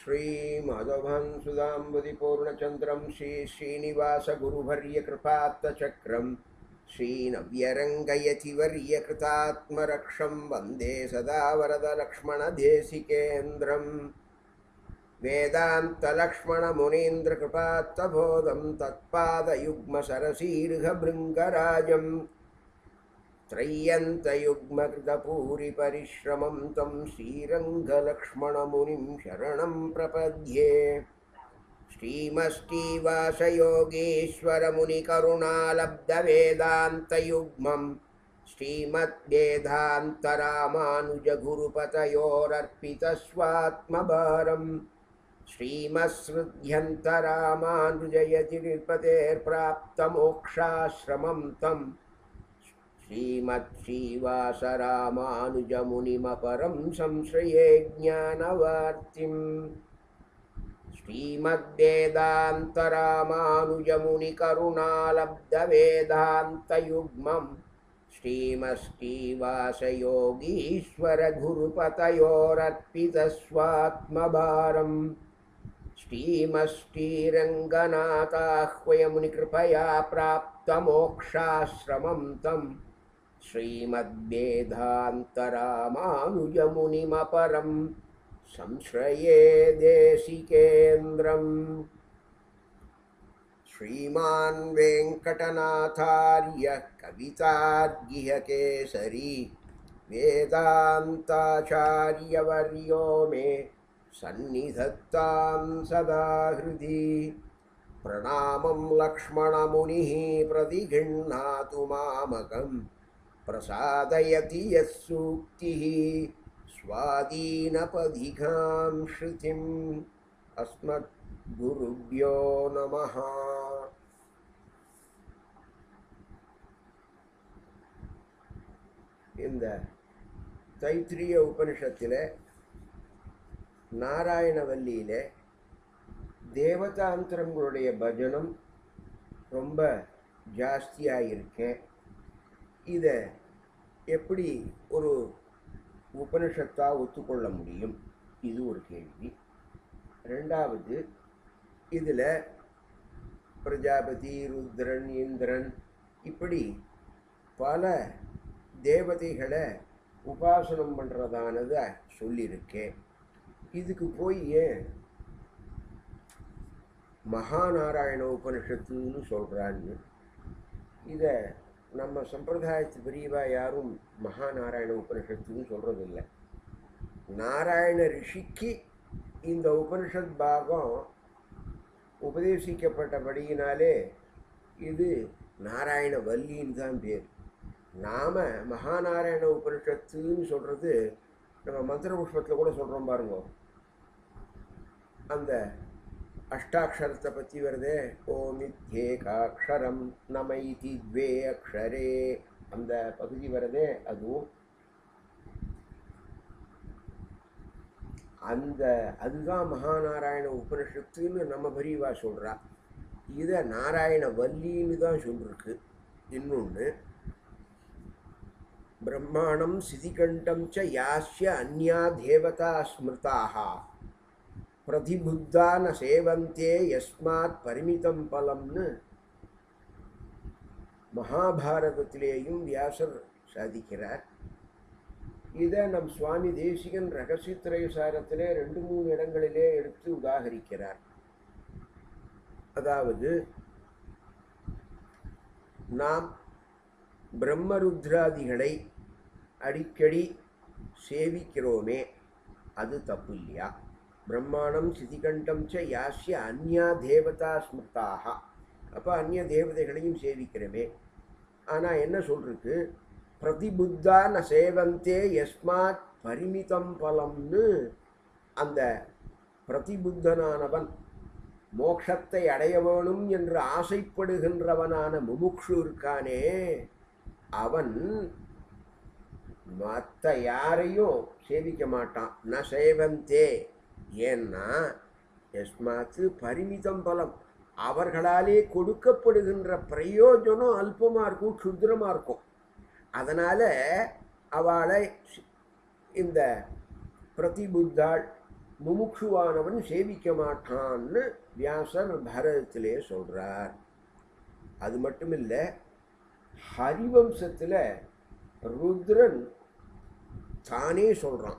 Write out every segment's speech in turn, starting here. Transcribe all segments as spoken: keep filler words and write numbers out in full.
श्रीमाधवं सुधाम्बुधि पूर्णचन्द्रं श्री श्रीनिवास गुरुवर्य कृपात्तचक्रं श्रीनव्यरङ्गयतिवर्य कृतात्मरक्षं वन्दे सदा वरदलक्ष्मणदेशिकेन्द्रं वेदान्तलक्ष्मणमुनीन्द्रकृपात्तबोधं तत्पादयुग्मसरसीर्घभृङ्गराजं त्रय्यन्तयुग्मकृतपूरिपरिश्रमं तं श्रीरङ्गलक्ष्मणमुनिं शरणं प्रपद्ये। श्रीमष्टीवासयोगीश्वरमुनिकरुणालब्धवेदान्तयुग्मं श्रीमद्वेदान्तरामानुजगुरुपतयोरर्पितस्वात्मभारम् श्रीमत्सृध्यन्तरामानुजयतिर्पतेर्प्राप्तमोक्षाश्रमं तं श्रीमत्श्रीवासरामानुजमुनिमपरं संश्रये ज्ञानवार्तिम्। श्रीमद्वेदान्तरामानुजमुनिकरुणालब्धवेदान्तयुग्मं श्रीमत्श्रीवासयोगीश्वरगुरुपतयोरर्पितस्वात्मभारम् श्रीमष्टीरङ्गनाथाह्वयमुनिकृपया प्राप्तमोक्षाश्रमं तं श्रीमद्वेदान्तरामानुजमुनिमपरं संश्रये देशिकेन्द्रम्। श्रीमान् वेङ्कटनाथार्य कवितार्किहकेसरी वेदान्ताचार्यवर्यो मे सन्निधत्तां सदा हृदि। प्रणामं लक्ष्मणमुनिः प्रतिगृह्णातु मामकं प्रसादयति यः सूक्तिः स्वादीनपदिकां श्रुतिम्। अस्मद्गुरुभ्यो नमः। இந்த தைத்திரிய உபனிஷத்திலே நாராயணவல்லியிலே தேவதாந்திரங்களுடைய பஜனம் ரொம்ப ஜாஸ்தியாக இருக்கேன். இதை எப்படி ஒரு உபனிஷத்தாக ஒத்துக்கொள்ள முடியும்? இது ஒரு கேள்வி. ரெண்டாவது, இதில் பிரஜாபதி, ருத்ரன், இந்திரன் இப்படி பல தேவதைகளை உபாசனம் பண்ணுறதானதை சொல்லியிருக்கேன். இதுக்கு போய் ஏன் மகாநாராயண உபனிஷத்துன்னு சொல்கிறான்னு? இதை நம்ம சம்பிரதாயத்து பிரிவா யாரும் மகாநாராயண உபனிஷத்துன்னு சொல்கிறதில்லை. நாராயண ரிஷிக்கு இந்த உபனிஷத் பாகம் உபதேசிக்கப்பட்டபடியினாலே இது நாராயண வல்லின்னு தான் பேர். நாம் மகாநாராயண உபனிஷத்துன்னு சொல்கிறது நம்ம மந்திர புஷ்பத்தில் கூட சொல்கிறோம் பாருங்க. அந்த அஷ்டாட்சரத்தை பற்றி வருதே, ஓமித்யேகாட்சரம் நமைதி த்வே அக்ஷரே, அந்த பகுதி வருதே, அதுவும் அந்த அதுதான் மகாநாராயண உபனிஷத்துன்னு நம்ம பெரியவா சொல்கிறா. இதை நாராயண வல்லின்னு தான் சொல்லிருக்கு. இன்னொன்று, பிரம்மாணம் சிதிகண்டம் ச யாஸ்ய அந்யா தேவதா ஸ்மிருதாக பிரதிபுத்தா ந சேவந்தே யஸ்மாத் பரிமிதம் பலம்னு மகாபாரதத்திலேயும் வியாசர் சாதிக்கிறார். இதை நம் சுவாமி தேசிகன் ரகசியத்திரயசாரத்திலே ரெண்டு மூணு இடங்களிலே எடுத்து உதாகரிக்கிறார். அதாவது, நாம் பிரம்மருத்ராதிகளை அடிக்கடி சேவிக்கிறோமே, அது தப்பு இல்லையா? பிரம்மாணம் சிதிகண்டம் ச யாஸ்ய அந்யா தேவதா ஸ்மிருதாக, அப்போ அந்நிய தேவதைகளையும் சேவிக்கிறோமே. ஆனால் என்ன சொல்றது? பிரதிபுத்தா ந சேவந்தே யஸ்மாத் பரிமிதம் பலம்னு. அந்த பிரதிபுத்தனானவன், மோட்சத்தை அடைய வேணும் என்று ஆசைப்படுகின்றவனான முமுக்ஷு இருக்கானே, அவன் மற்ற யாரையும் சேவிக்க மாட்டான். ந சேவந்தே, ஏன்னா யஸ்மாத்து பரிமிதம் பலம், அவர்களாலே கொடுக்கப்படுகின்ற பிரயோஜனம் அல்பமாக இருக்கும், க்ஷுத்ரமாக இருக்கும். அதனால் அவளை இந்த பிரதிபுத்தாள் முமுட்சுவானவன் சேவிக்க மாட்டான்னு வியாசர் பாரதத்திலே சொல்றார். அது மட்டும் இல்லை, ஹரிவம்சத்தில் ருத்ரன் தானே சொல்றான்,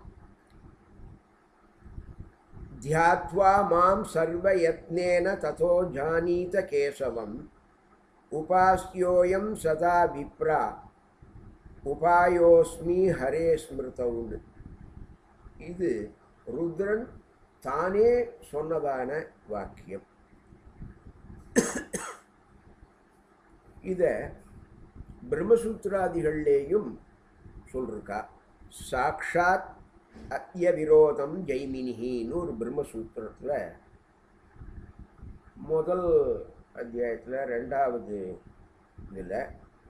தியாத்வா மாம் சர்வ யத்னேன ததோ ஜானீத கேசவம் உபாஸ்யோயம் சதா விப்ரா உபாயோஸ்மி ஹரே ஸ்மிருதவுன்னு. இது ருத்ரன் தானே சொன்னதான வாக்கியம். இத பிரம்மசூத்திராதிகள்லேயும் சொல்லிருக்கா. சாக்ஷாத் அத்ய விரோதம் ஜெய்மினின்னு ஒரு பிரம்மசூத்திரத்தில் முதல் அத்தியாயத்தில் ரெண்டாவது இதில்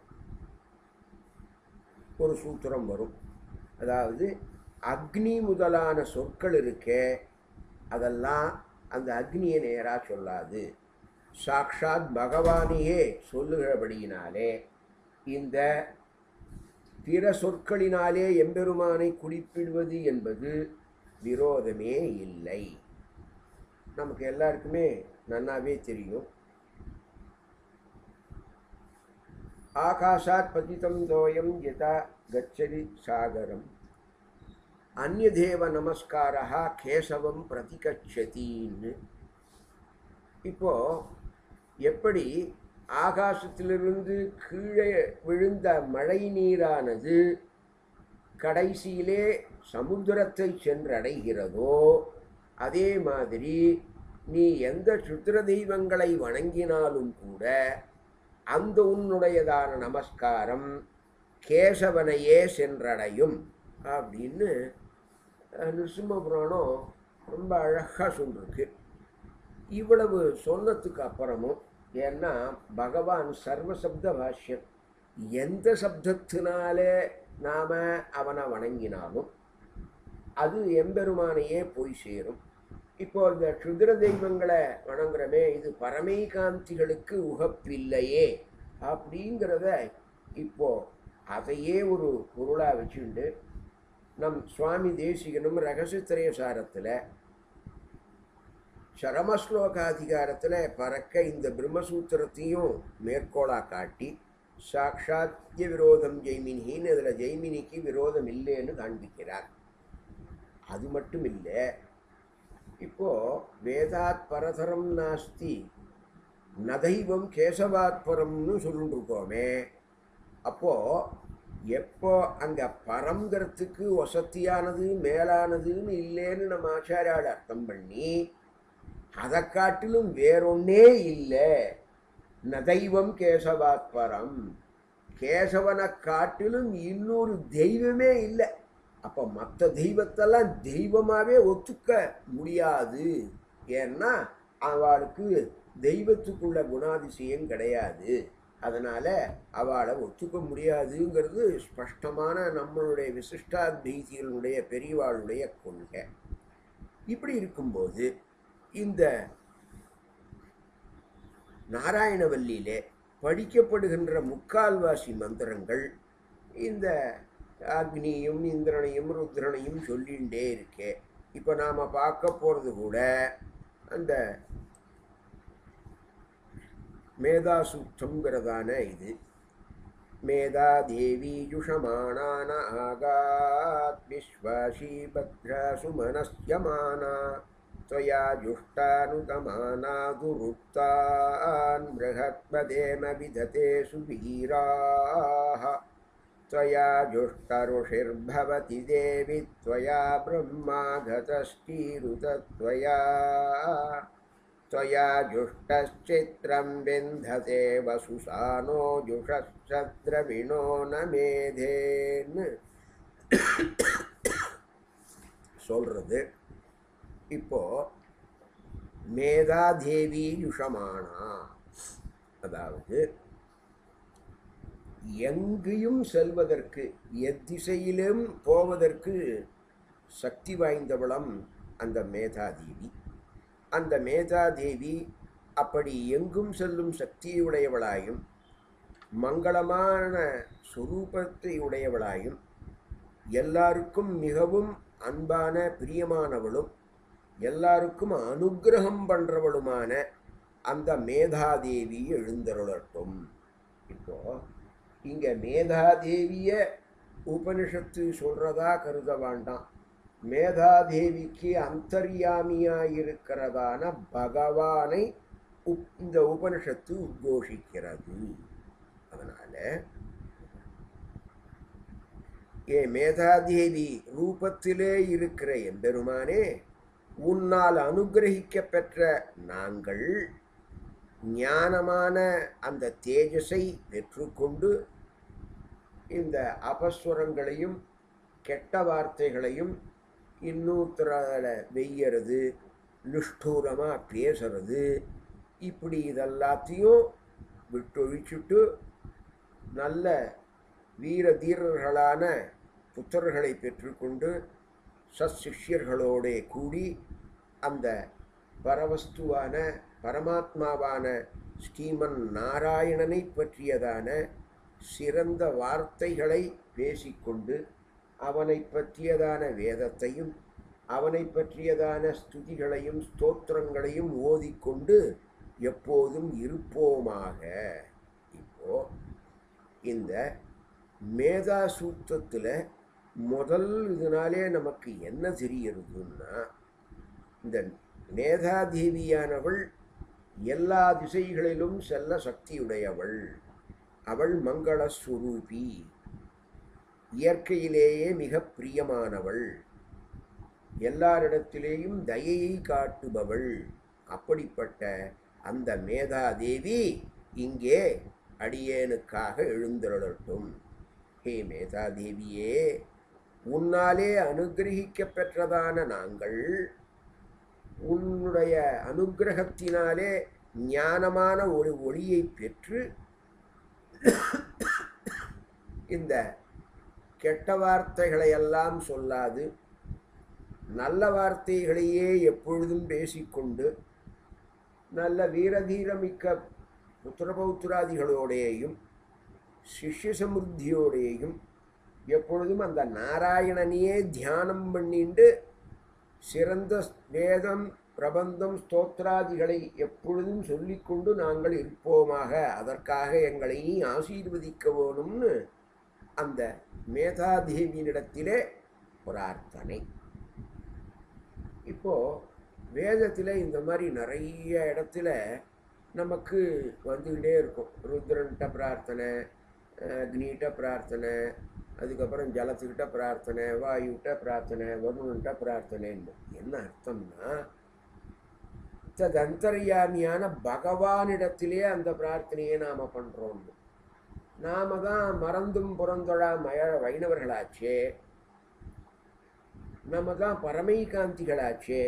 ஒரு சூத்திரம் வரும். அதாவது அக்னி முதலான சொற்கள் இருக்கே, அதெல்லாம் அந்த அக்னியை நேராக சொல்லாது, சாக்ஷாத் பகவானையே சொல்லுகிறபடியினாலே இந்த பிற சொற்களினாலே எம்பெருமானை குறிப்பிடுவது என்பது விரோதமே இல்லை. நமக்கு எல்லாருக்குமே நன்னாவே தெரியும். ஆகாஷாத் பதிதம் தோயம் யதா கச்சதி சாகரம் அந்யதேவ நமஸ்காரா கேசவம் பிரதிகச்சதின்னு. இப்போ எப்படி ஆகாசத்திலிருந்து கீழே விழுந்த மழை நீரானது கடைசியிலே சமுத்திரத்தை சென்றடைகிறதோ, அதே மாதிரி நீ எந்த சுத்திர தெய்வங்களை வணங்கினாலும் கூட அந்த உன்னுடையதான நமஸ்காரம் கேசவனையே சென்றடையும் அப்படின்னு நிருசிம்ம புராணம் ரொம்ப அழகாக சொல்லிருக்கு. இவ்வளவு சொன்னதுக்கு அப்புறமும், ஏன்னா பகவான் சர்வசப்த பாஷ்யம், எந்த சப்தத்தினாலே நாம் அவனை வணங்கினாலும் அது எம்பெருமானையே போய் சேரும். இப்போ இந்த க்ஷுத்ர தெய்வங்களை வணங்குறமே, இது பரமைகாந்திகளுக்கு உகப்பில்லையே அப்படிங்கிறத இப்போ அதையே ஒரு பொருளாக வச்சுண்டு நம் சுவாமி தேசிகனும் ரகசியத்திரய சாரத்தில் சரமஸ்லோகாதிகாரத்தில் பறக்க இந்த பிரம்மசூத்திரத்தையும் மேற்கோளாக காட்டி சாக்ஷாத்ய விரோதம் ஜெய்மினின்னு அதில் ஜெய்மினிக்கு விரோதம் இல்லைன்னு காண்பிக்கிறார். அது மட்டும் இல்லை, இப்போ வேதாத் பரதரம் நாஸ்தி நதைவம் கேசவாத் பரம்னு சொல்லிட்டுருக்கோமே, அப்போது எப்போ அங்கே பரம்ங்கிறதுக்கு வசத்தியானது மேலானதுன்னு இல்லைன்னு நம்ம ஆச்சாரியால் அர்த்தம் பண்ணி, அதை காட்டிலும் வேறொன்னே இல்லை, நதைவம் கேசவாத் பரம், கேசவனை காட்டிலும் இன்னொரு தெய்வமே இல்லை. அப்போ மற்ற தெய்வத்தெல்லாம் தெய்வமாகவே ஒத்துக்க முடியாது. ஏன்னா அவளுக்கு தெய்வத்துக்குள்ள குணாதிசயம் கிடையாது. அதனால் அவளை ஒத்துக்க முடியாதுங்கிறது ஸ்பஷ்டமான நம்மளுடைய விசிஷ்டாத்வைதிகளுடைய பெரியவாளுடைய கொள்கை. இப்படி இருக்கும்போது இந்த நாராயணவல்லியிலே படிக்கப்படுகின்ற முக்கால்வாசி மந்திரங்கள் இந்த அக்னியும் இந்திரனையும் ருத்ரனையும் சொல்லிகிட்டே இருக்கே. இப்போ நாம் பார்க்க போகிறது கூட அந்த மேதா சூக்தம்ங்கிறதான இது. மேதா தேவி யுஷமானான ஆகாத் விஸ்வாசி பத்ரா சுமனஸ்யமானா त्वया जुष्टानुतमानादुरुक्तान् बृहत्पदेम विदतेषु वीराः त्वया जुष्टऋषिर्भवति देवि त्वया ब्रह्मागतश्चीरुतत्वया त्वया जुष्टश्चित्रं विन्धते वसुसानो जुषश्चद्रविणो न मेधेन् சொல்றது. இப்போ மேதாதேவி யுஷமானா, அதாவது எங்கேயும் செல்வதற்கு எத்திசையிலும் போவதற்கு சக்தி வாய்ந்தவளம் அந்த மேதாதேவி. அந்த மேதாதேவி அப்படி எங்கும் செல்லும் சக்தியுடையவளாயும் மங்களமான சுரூபத்தை உடையவளாயும் எல்லாருக்கும் மிகவும் அன்பான பிரியமானவளும் எல்லாருக்கும் அனுகிரகம் பண்றவளுமான அந்த மேதாதேவி எழுந்தருளட்டும். இப்போ இங்க மேதாதேவிய உபனிஷத்து சொல்றதா கருத வேண்டாம். மேதாதேவிக்கு அந்தர்யாமியா இருக்கிறதான பகவானை இந்த உபனிஷத்து உத்கோஷிக்கிறது. அதனால ஏ மேதாதேவி ரூபத்திலே இருக்கிற எம்பெருமானே, உன்னால் அனுகிரகிக்க பெற்ற நாங்கள் ஞானமான அந்த தேஜஸை பெற்றுக்கொண்டு இந்த அபஸ்வரங்களையும் கெட்ட வார்த்தைகளையும் இன்னொருத்தரால வெய்யறது, நிஷ்டூரமாக பேசுறது, இப்படி இதெல்லாத்தையும் விட்டொழிச்சுட்டு நல்ல வீர தீரர்களான புத்தர்களை பெற்றுக்கொண்டு சத்சிஷ்யர்களோட கூடி அந்த பரவஸ்துவான பரமாத்மாவான ஸ்ரீமன் நாராயணனை பற்றியதான சிறந்த வார்த்தைகளை பேசிக்கொண்டு அவனை பற்றியதான வேதத்தையும் அவனை பற்றியதான ஸ்துதிகளையும் ஸ்தோத்திரங்களையும் ஓதிக்கொண்டு எப்போதும் இருப்போமாக. இப்போ இந்த மேதா சூத்திரத்தில் முதல் இதனாலே நமக்கு என்ன தெரிகிறதுன்னா, இந்த மேதாதேவியானவள் எல்லா திசைகளிலும் செல்ல சக்தியுடையவள். அவள் மங்களஸ்வரூபி, இயற்கையிலேயே மிக பிரியமானவள், எல்லாரிடத்திலேயும் தயையை காட்டுபவள். அப்படிப்பட்ட அந்த மேதாதேவி இங்கே அடியேனுக்காக எழுந்தருளட்டும். ஹே மேதாதேவியே, உன்னாலே அனுகிரகிக்க பெற்றதான நாங்கள் உன்னுடைய அனுகிரகத்தினாலே ஞானமான ஒரு ஒளியை பெற்று இந்த கெட்ட வார்த்தைகளையெல்லாம் சொல்லாது நல்ல வார்த்தைகளையே எப்பொழுதும் பேசிக்கொண்டு நல்ல வீரதீரமிக்க புத்திரபௌத்திராதிகளோடையும் சிஷ்ய சமுத்தியோடையும் எப்பொழுதும் அந்த நாராயணனையே தியானம் பண்ணிண்டு சிறந்த வேதம் பிரபந்தம் ஸ்தோத்திராதிகளை எப்பொழுதும் சொல்லிக்கொண்டு நாங்கள் இருப்போமாக. அதற்காக எங்களை ஆசீர்வதிக்க வேணும்னு அந்த மேதாதேவியினிடத்திலே பிரார்த்தனை. இப்போ வேதத்தில் இந்த மாதிரி நிறைய இடத்துல நமக்கு வந்துக்கிட்டே இருக்கும். ருத்ரன்ட்ட பிரார்த்தனை, அக்னிகிட்ட பிரார்த்தனை, அதுக்கப்புறம் ஜலத்துக்கிட்ட பிரார்த்தனை, வாயுகிட்ட பிரார்த்தனை, வருணன்ட்ட பிரார்த்தனைன்னு. என்ன அர்த்தம்னா, தந்தர்யாமியான பகவானிடத்திலே அந்த பிரார்த்தனையை நாம் பண்ணுறோம். நாம தான் மறந்தும் புறந்தொழா மய வைணவர்களாச்சே, நம்ம தான் பரமைகாந்திகளாச்சே,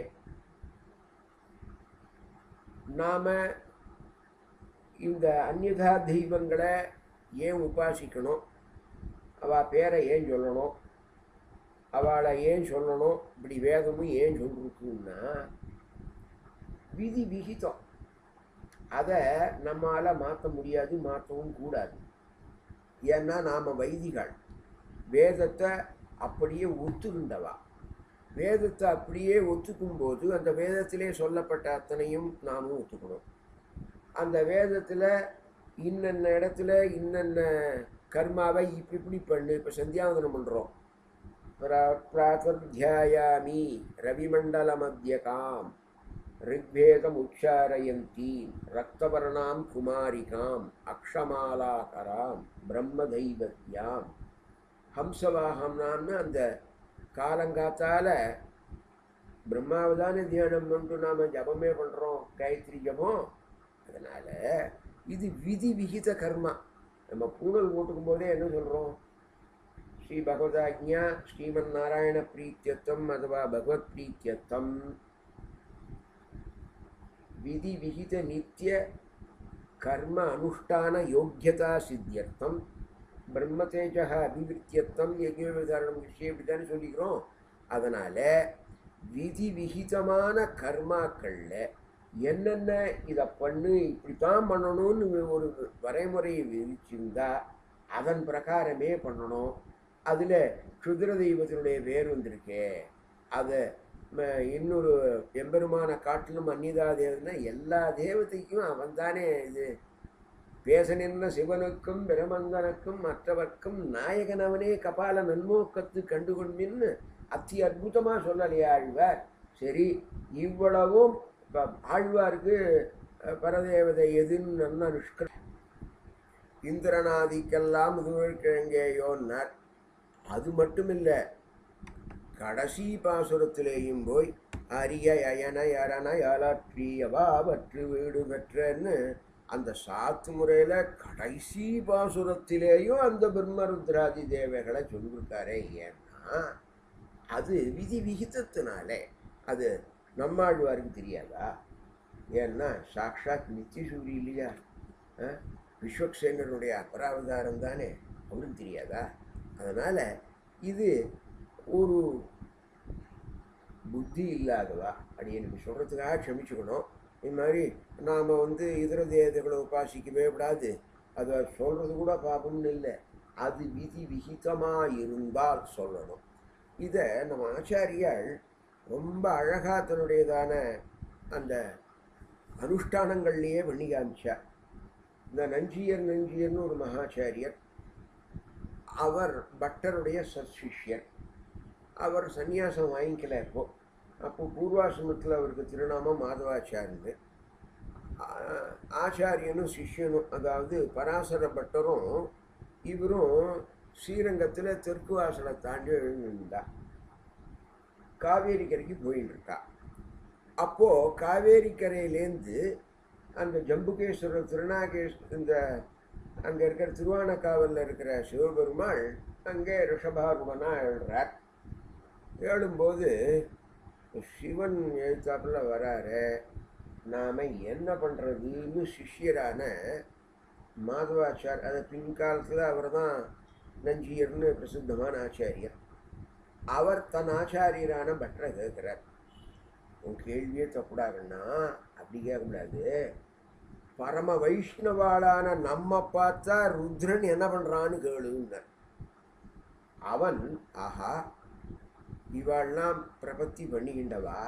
நாம இந்த அந்நியதா தெய்வங்களை ஏன் உபாசிக்கணும், அவள் பேரை ஏன் சொல்லணும், அவளை ஏன் சொல்லணும், இப்படி வேதமும் ஏன் சொல்லிருக்குன்னா விதி விகிதம். அதை நம்மளால் மாற்ற முடியாது, மாற்றவும் கூடாது. ஏன்னா நாம் வைதிகள், வேதத்தை அப்படியே ஒத்துக்கின்றவா. வேதத்தை அப்படியே ஒத்துக்கும்போது அந்த வேதத்திலே சொல்லப்பட்ட அத்தனையும் நாமும் ஒத்துக்கணும். அந்த வேதத்தில் இன்னென்ன இடத்துல இன்னென்ன கர்மாவை இப்படி இப்படி பண்ணு. இப்போ சந்தியாவந்தனம் பண்ணுறோம். பிராத்வத்யாயாமி ரவிமண்டல மத்தியகாம் ரிக்வேதம் உச்சாரயந்தி ரக்தவர்ணாம் குமாரிகாம் அக்ஷமாலாகராம் பிரம்மதைவத்யாம் ஹம்சவாகம்னான்னு அந்த காலங்காத்தால பிரம்மாவதான தியானம் பண்ணிட்டு நாம் ஜபமே பண்ணுறோம், காயத்ரி ஜபம். அதனால் இது விதி விகித கர்மா. நம்ம பூணல் போட்டுக்கும் போதே என்ன சொல்கிறோம், ஸ்ரீ பகவதாஜ்ஞா ஸ்ரீமன் நாராயண பிரீத்தியத்தம் அதுவா பகவத் பிரீத்தியத்தம் விதி விகித நித்திய கர்ம அனுஷ்டான யோக்கியதா சித்தியர்த்தம் பிரம்மதேஜா அபிவிருத்தியத்தம் யஜ்ஞோபதாரணம் விஷயம் இப்படித்தானே சொல்லிக்கிறோம். அதனால் விதி விகிதமான கர்மாக்களில் என்னென்ன இதை பண்ணு இப்படித்தான் பண்ணணும்னு ஒரு வரைமுறையை விதிச்சிருந்தா அதன் பிரகாரமே பண்ணணும். அதில் க்ஷுத்ர தெய்வத்தினுடைய பேர் வந்திருக்கே, அதை இன்னொரு எம்பெருமான காட்டிலும் அந்நிதா தேவதைன்னா எல்லா தேவதைக்கும் அவன் தானே இது பேச நின்ற சிவனுக்கும் பிரமந்தனுக்கும் மற்றவர்க்கும் நாயகன் அவனே கபால நன்மோக்கத்து கண்டுகொண்டின்னு அத்தி அற்புதமாக சொல்லலையே ஆழ்வார். சரி, இவ்வளவும் ஆழ்வாருக்கு பரதேவதை எதுன்னு நல்லா நிஷ்க இந்திரநாதிக்கெல்லாம் முதுகிழங்கேயோன்னார். அது மட்டும் இல்லை, கடைசி பாசுரத்திலேயும் போய் அரிய அயன யரண யாலாற்றியவா பற்று வீடு பெற்றன்னு அந்த சாத்து முறையில் கடைசி பாசுரத்திலேயும் அந்த பிரம்மருத்ராதி தேவைகளை சொல்லியிருக்காரே. ஏன்னா அது விதி விகிதத்தினாலே அது நம்மாழ்வாருக்கு தெரியாதா? ஏன்னா சாக்ஷாத் நித்தியசூரி இல்லையா, விஸ்வக்சேனருடைய அபராவதாரம் தானே, அவருக்கு தெரியாதா? அதனால் இது ஒரு புத்தி இல்லாதவா அப்படி எனக்கு சொல்கிறதுக்காக க்ஷமிச்சுக்கணும். இது மாதிரி நாம் வந்து இதர தேவதைகளை உபாசிக்கவே விடாது, அதை சொல்கிறது கூட பாபம்னு இல்லை, அது விதி விகிதமாக இருந்தால் சொல்லணும். இதை நம்ம ஆச்சாரியால் ரொம்ப அழகாக தன்னுடையதான அந்த அனுஷ்டானங்கள்லேயே பண்ணி காமிச்சார். இந்த நஞ்சியர் நஞ்சியர்னு ஒரு மகாச்சாரியர், அவர் பட்டருடைய சத்சிஷ்யர். அவர் சந்நியாசம் வாங்கிக்கல. இப்போ அப்போ பூர்வாசிரமத்தில் அவருக்கு திருநாமம் மாதவாச்சாரியர். ஆச்சாரியனும் சிஷ்யனும், அதாவது பராசர பட்டரும் இவரும் ஸ்ரீரங்கத்தில் தெற்கு வாசலை தாண்டி எழுந்திருந்தா காவேரி கரைக்கு போயின்னு இருக்கா. அப்போது காவேரி கரையிலேருந்து அந்த ஜம்புகேஸ்வரர் திருநாகேஷ் இந்த அங்கே இருக்கிற திருவானக்காவலில் இருக்கிற சிவபெருமாள் அங்கே ரிஷபாரூபனாக எழுறார். எழும்போது சிவன் எழுத்தாப்பில் வராரு. நாம் என்ன பண்ணுறதுன்னு சிஷ்யரான மாதவாச்சார், அதை பின்காலத்தில் அவர் தான் நஞ்சியர்னு பிரசித்தமான ஆச்சாரியர், அவர் தன் ஆச்சாரியரான பட்டரை கேட்குறார். உன் கேள்வியே தப்புடாகன்னா அப்படி கேட்கக்கூடாது, பரம வைஷ்ணவாளான நம்ம பார்த்தா ருத்ரன் என்ன பண்ணுறான்னு கேளுங்க. அவன் ஆஹா இவாள்லாம் பிரபத்தி பண்ணிக்கிண்டவா,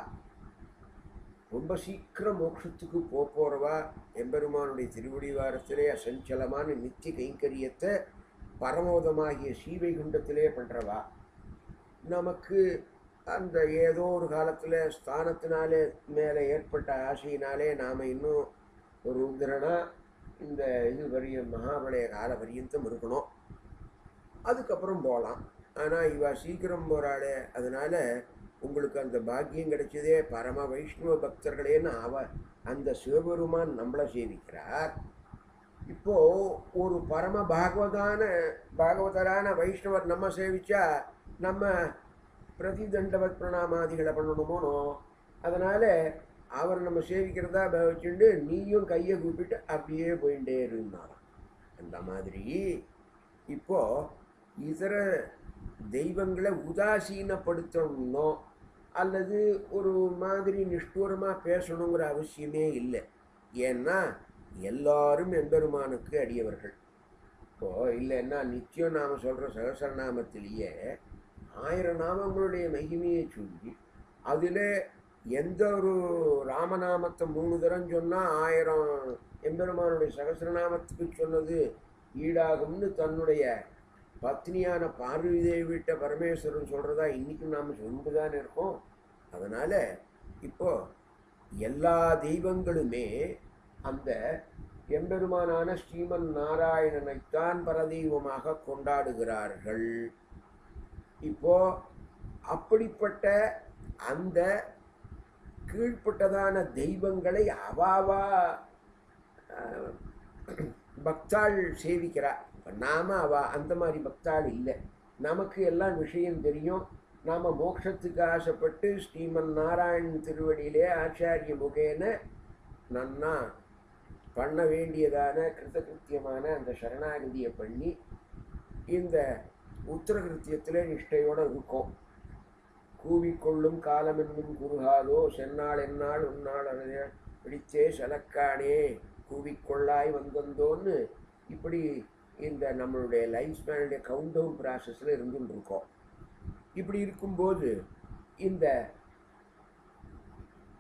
ரொம்ப சீக்கிரம் மோட்சத்துக்கு போகிறவா, எம்பெருமானுடைய திருவடிவாரத்திலே அசஞ்சலமான நித்திய கைங்கரியத்தை பரமோதமாகிய ஸ்ரீவைகுண்டத்திலே பண்ணுறவா, நமக்கு அந்த ஏதோ ஒரு காலத்தில் ஸ்தானத்தினாலே மேலே ஏற்பட்ட ஆசையினாலே நாம் இன்னும் ஒரு ருத்ரனா இந்த இது வரிய மகாபலய கால பரியந்தம் இருக்கணும், அதுக்கப்புறம் போகலாம். ஆனால் இவா சீக்கிரம் போகிறாளே, அதனால் உங்களுக்கு அந்த பாக்கியம் கிடைச்சதே பரம வைஷ்ணவ பக்தர்களேன்னு அவ அந்த சிவபெருமான் நம்மளை சேவிக்கிறார். இப்போது ஒரு பரம பாகவதான பாகவதரான வைஷ்ணவர் நம்ம சேவிச்சா நம்ம பிரதிதண்டவத் பிரணாமாதிகளை பண்ணணுமோனோ, அதனால் அவர் நம்ம சேவிக்கிறதா வச்சுட்டு நீயும் கையை கூப்பிட்டு அப்படியே போயிட்டே இருந்தாராம். அந்த மாதிரி இப்போது இதர தெய்வங்களை உதாசீனப்படுத்தணும்னோ அல்லது ஒரு மாதிரி நிஷ்டூரமாக பேசணுங்கிற அவசியமே இல்லை. ஏன்னா எல்லாரும் எம்பெருமானுக்கு அடியவர்கள். இப்போது இல்லைன்னா நித்தியம் நாம் சொல்கிற சகசரநாமத்திலேயே ஆயிரம் நாமங்களுடைய மகிமையை சொல்லி அதில் எந்த ஒரு ராமநாமத்தை மூணு தரம் சொன்னால் ஆயிரம் எம்பெருமானுடைய சகசரநாமத்துக்கு சொன்னது ஈடாகும்னு தன்னுடைய பத்னியான பார்வதி தேவிட்ட பரமேஸ்வரன் சொல்கிறதா இன்றைக்கும் நாம் சொல்லிட்டு தான் இருக்கோம். அதனால் இப்போது எல்லா தெய்வங்களுமே அந்த எம்பெருமானான ஸ்ரீமன் நாராயணனைத்தான் பரதெய்வமாக கொண்டாடுகிறார்கள். இப்போ அப்படிப்பட்ட அந்த கீழ்ப்பட்டதான தெய்வங்களை அவாவா பக்தாள் சேவிக்கிறார். நாம அவ அந்த மாதிரி பக்தாள் இல்லை. நமக்கு எல்லாம் விஷயம் தெரியும். நாம் மோட்சத்துக்கு ஆசைப்பட்டு ஸ்ரீமன் நாராயணன் திருவடியிலே ஆச்சாரிய முகேன நன்னா பண்ண வேண்டியதான கிருத்தகிருத்தியமான அந்த சரணாகதியை பண்ணி இந்த உத்தரகிருத்தியத்தில் நிஷ்டையோடு இருக்கும். கூவிக்கொள்ளும் காலம் என்னும் குருகாதோ சென்னாள் என்னால் உன்னாள் அடைய பிடிச்சே சலக்கானே கூவிக்கொள்ளாய் வந்தந்தோன்னு இப்படி இந்த நம்மளுடைய லைஃப் ஸ்பேனுடைய கவுண்ட் டவுன் ப்ராசஸில் இருந்துட்டு இருக்கோம். இப்படி இருக்கும்போது இந்த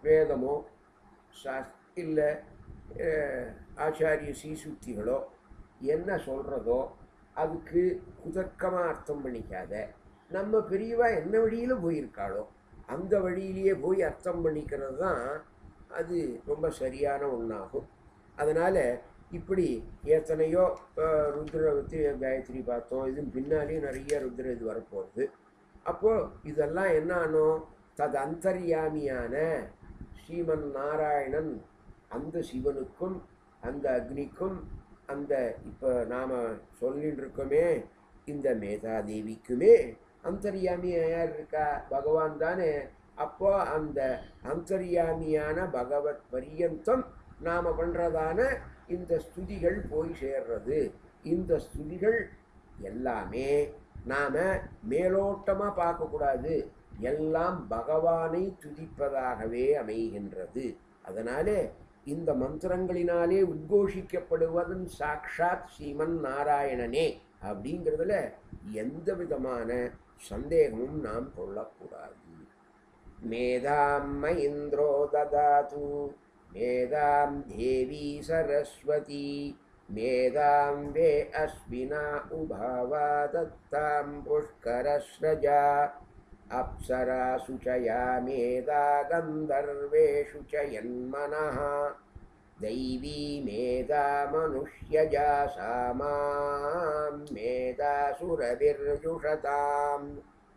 வேதமோ சாஸ் இல்லை ஆச்சாரிய சீசுக்திகளோ என்ன சொல்கிறதோ அதுக்கு குதர்க்கமாக அர்த்தம் பண்ணிக்காத, நம்ம பெரியவா என்ன வழியில் போயிருக்காளோ அந்த வழியிலேயே போய் அர்த்தம் பண்ணிக்கிறது தான் அது ரொம்ப சரியான ஒன்றாகும். அதனால் இப்படி எத்தனையோ ருத்ர பற்றி காயத்ரி பார்த்தோம், இதுவும் பின்னாலேயும் நிறைய ருத்ர இது வரப்போகுது. அப்போது இதெல்லாம் என்ன ஆனோம், தது அந்தர்யாமியான ஸ்ரீமன் நாராயணன் அந்த சிவனுக்கும் அந்த அக்னிக்கும் அந்த இப்போ நாம் சொல்லிட்டு இருக்கோமே இந்த மேதாதேவிக்குமே அந்தர்யாமியா யார் இருக்கா, பகவான் தானே. அப்போ அந்த அந்தர்யாமியான பகவத் பரியந்தம் நாம் பண்ணுறதான இந்த ஸ்துதிகள் போய் சேர்றது. இந்த ஸ்துதிகள் எல்லாமே நாம் மேலோட்டமாக பார்க்கக்கூடாது, எல்லாம் பகவானை துதிப்பதாகவே அமைகின்றது. அதனாலே இந்த மந்திரங்களினாலே உத்கோஷிக்கப்படுவதன் சாக்ஷாத் ஸ்ரீமன் நாராயணனே அப்படிங்கிறதுல எந்த விதமான சந்தேகமும் நாம் கொள்ளக்கூடாது. மேதாம் இந்திரோ ததாது மேதாம் தேவி சரஸ்வதி மேதாம் வே அஸ்வினா உபாவா தத்தாம் புஷ்கரஸ்ரஜா அப்சராசு ச யா மேதா கந்தர்வேஷு ச யன்மனः தைவீ மேதா மனுஷ்யஜா சாமாம் மேதா சுரபிர்ஜுஷதாம்.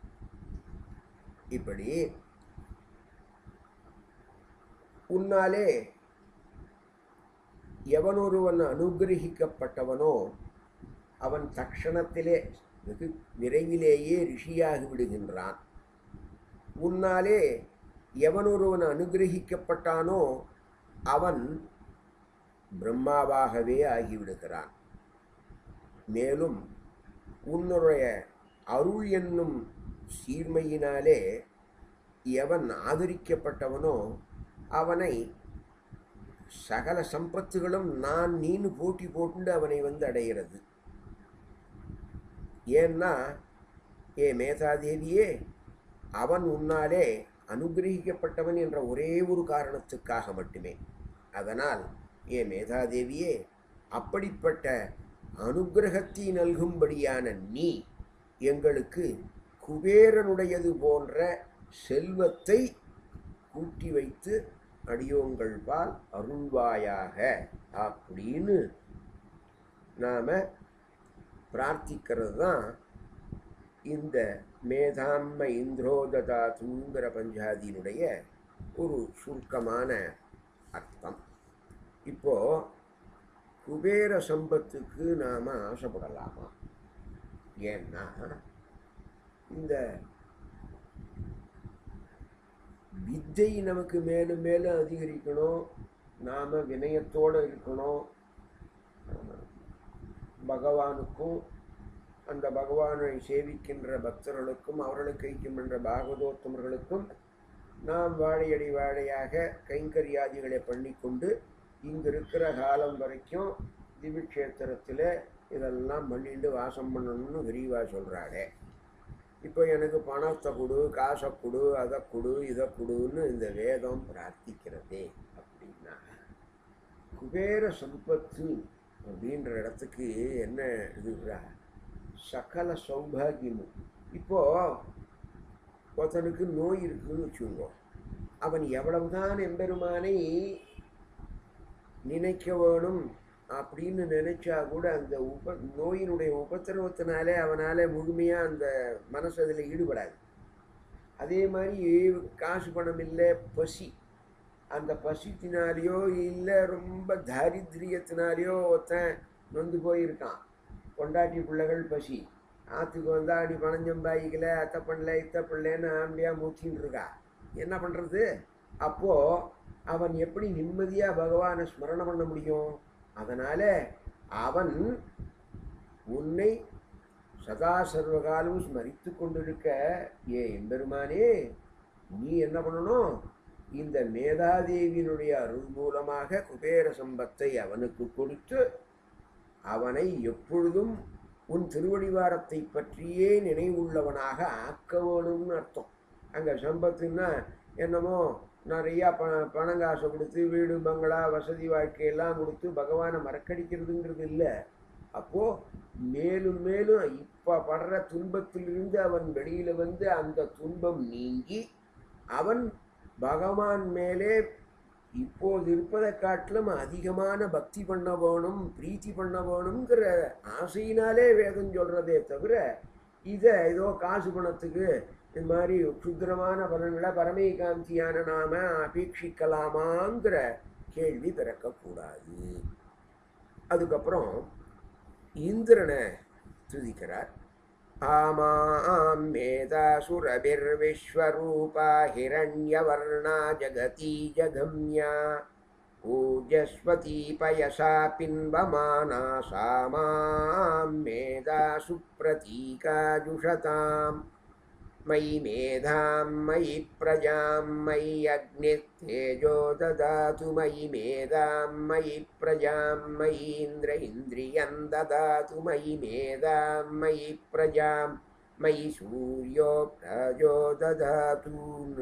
இப்படி உன்னாலே எவனொருவன் அனுகிரகிக்கப்பட்டவனோ அவன் தக்ஷணத்திலே வெகு விரைவிலேயே ரிஷியாகி விடுகின்றான். உன்னாலே எவனொருவன் அனுகிரகிக்கப்பட்டானோ அவன் பிரம்மாவாகவே ஆகிவிடுகிறான். மேலும் உன்னுடைய அருள் என்னும் சீர்மையினாலே எவன் ஆதரிக்கப்பட்டவனோ அவனை சகல சம்பத்துகளும் நான் நீனு போட்டி போட்டு அவனை வந்து அடைகிறது. ஏன்னா ஏ மேதாதேவியே, அவன் உன்னாலே அனுகிரகிக்கப்பட்டவன் என்ற ஒரே ஒரு காரணத்துக்காக மட்டுமே. அதனால் ஏ மேதாதேவியே, அப்படிப்பட்ட அனுகிரகத்தை நல்கும்படியான நீ எங்களுக்கு குபேரனுடையது போன்ற செல்வத்தை கூட்டி வைத்து அடியோங்கள் பால் அருள்வாயாக அப்படின்னு நாம் பிரார்த்திக்கிறது தான் இந்த மேதாம்ம இந்திரோததாதுங்கிற பஞ்சாதியினுடைய ஒரு சுருக்கமான அர்த்தம். இப்போது குபேர சம்பத்துக்கு நாம் ஆசைப்படலாமா? ஏன்னா இந்த வித்தை நமக்கு மேலும் மேலும் அதிகரிக்கணும், நாம் வினயத்தோடு இருக்கணும். பகவானுக்கும் அந்த பகவானை சேவிக்கின்ற பக்தர்களுக்கும் அவர்களுக்கு ஐக்கியமென்ற பாகவதோத்தமர்களுக்கும் நாம் வாழையடி வாழையாக கைங்கரியாதிகளை பண்ணிக்கொண்டு இங்கு இருக்கிற காலம் வரைக்கும் திவ்யக்ஷேத்திரத்தில் இதெல்லாம் பண்ணிட்டு வாசம் பண்ணணும்னு விரிவாக சொல்கிறாளே. இப்போ எனக்கு பணத்தை கொடு, காசை கொடு, அதை கொடு, இதை கொடுன்னு இந்த வேதம் பிரார்த்திக்கிறதே அப்படின்னா குபேர சம்பத்து அப்படின்ற இடத்துக்கு என்ன இதுகிறா சகல சௌபாகியமும். இப்போது ஒருத்தனுக்கு நோய் இருக்குதுன்னு வச்சுக்கோ, அவன் எவ்வளவுதான் எம்பெருமானை நினைக்க வேணும் அப்படின்னு நினைச்சா கூட அந்த உப நோயினுடைய உபத்திரவத்தினாலே அவனால் முழுமையாக அந்த மனசு அதில் ஈடுபடாது. அதே மாதிரி காசு பணம் இல்லை, பசி, அந்த பசித்தினாலேயோ இல்லை ரொம்ப தாரித்ரியத்தினாலேயோ ஒருத்தன் நொந்து போயிருக்கான். பொண்டாட்டி பிள்ளைகள் பசி, ஆற்றுக்கு வந்தால் அடி பணம் சம்பாதிக்கல, அத்தை பண்ணல இத்தை பிள்ளைன்னு ஆம்பியாக மூச்சின்னு இருக்கா. என்ன பண்ணுறது? அப்போது அவன் எப்படி நிம்மதியாக பகவானை ஸ்மரணம் பண்ண முடியும்? அதனால் அவன் உன்னை சதா சர்வகாலம் ஸ்மரித்து கொண்டிருக்க ஏ எம்பெருமானே, நீ என்ன பண்ணணும்? இந்த மேதாதேவியினுடைய அருள் மூலமாக குபேர சம்பத்தை அவனுக்கு கொடுத்து அவனை எப்பொழுதும் உன் திருவடிவாரத்தை பற்றியே நினைவுள்ளவனாக ஆக்க வேணும்னு அர்த்தம். அங்கே சம்பத்துன்னா என்னமோ நிறையா ப பணம் காசை கொடுத்து வீடு பங்களா வசதி வாழ்க்கையெல்லாம் கொடுத்து பகவானை மறக்கடிக்கிறதுங்கிறது இல்லை. அப்போது மேலும் மேலும் இப்போ படுற துன்பத்திலிருந்து அவன் வெளியில் வந்து அந்த துன்பம் நீங்கி அவன் பகவான் மேலே இப்போது இருப்பதை காட்டிலும் அதிகமான பக்தி பண்ண வேணும், பிரீத்தி பண்ண வேணுங்கிற ஆசையினாலே வேதம் சொல்கிறதே தவிர இதை ஏதோ காசு பணத்துக்கு இது மாதிரி க்ஷுத்ரமான பலன்களை பரமேகாந்தியான நாம அபேட்சிக்கலாமாங்கிற கேள்வி பிறக்கக்கூடாது. அதுக்கப்புறம் இந்திரனை துதிக்கிறார். ஆமாம் மேதாசுரபிர்விஸ்வரூபா ஹிரண்யவர்ணா ஜகதி ஜகம்யா ஓஜஸ்வதி பயசா பின்வமானா சாமாம் மேதாசு பிரதீகாஜுஷதாம் मयि मेधां मयि प्रजां मयि अग्निस्तेजो ददातु मयि मेधां मयि प्रजां मयि इन्द्र इन्द्रियं ददातु मयि मेधां मयि प्रजां मयि सूर्यो प्रजो ददातु.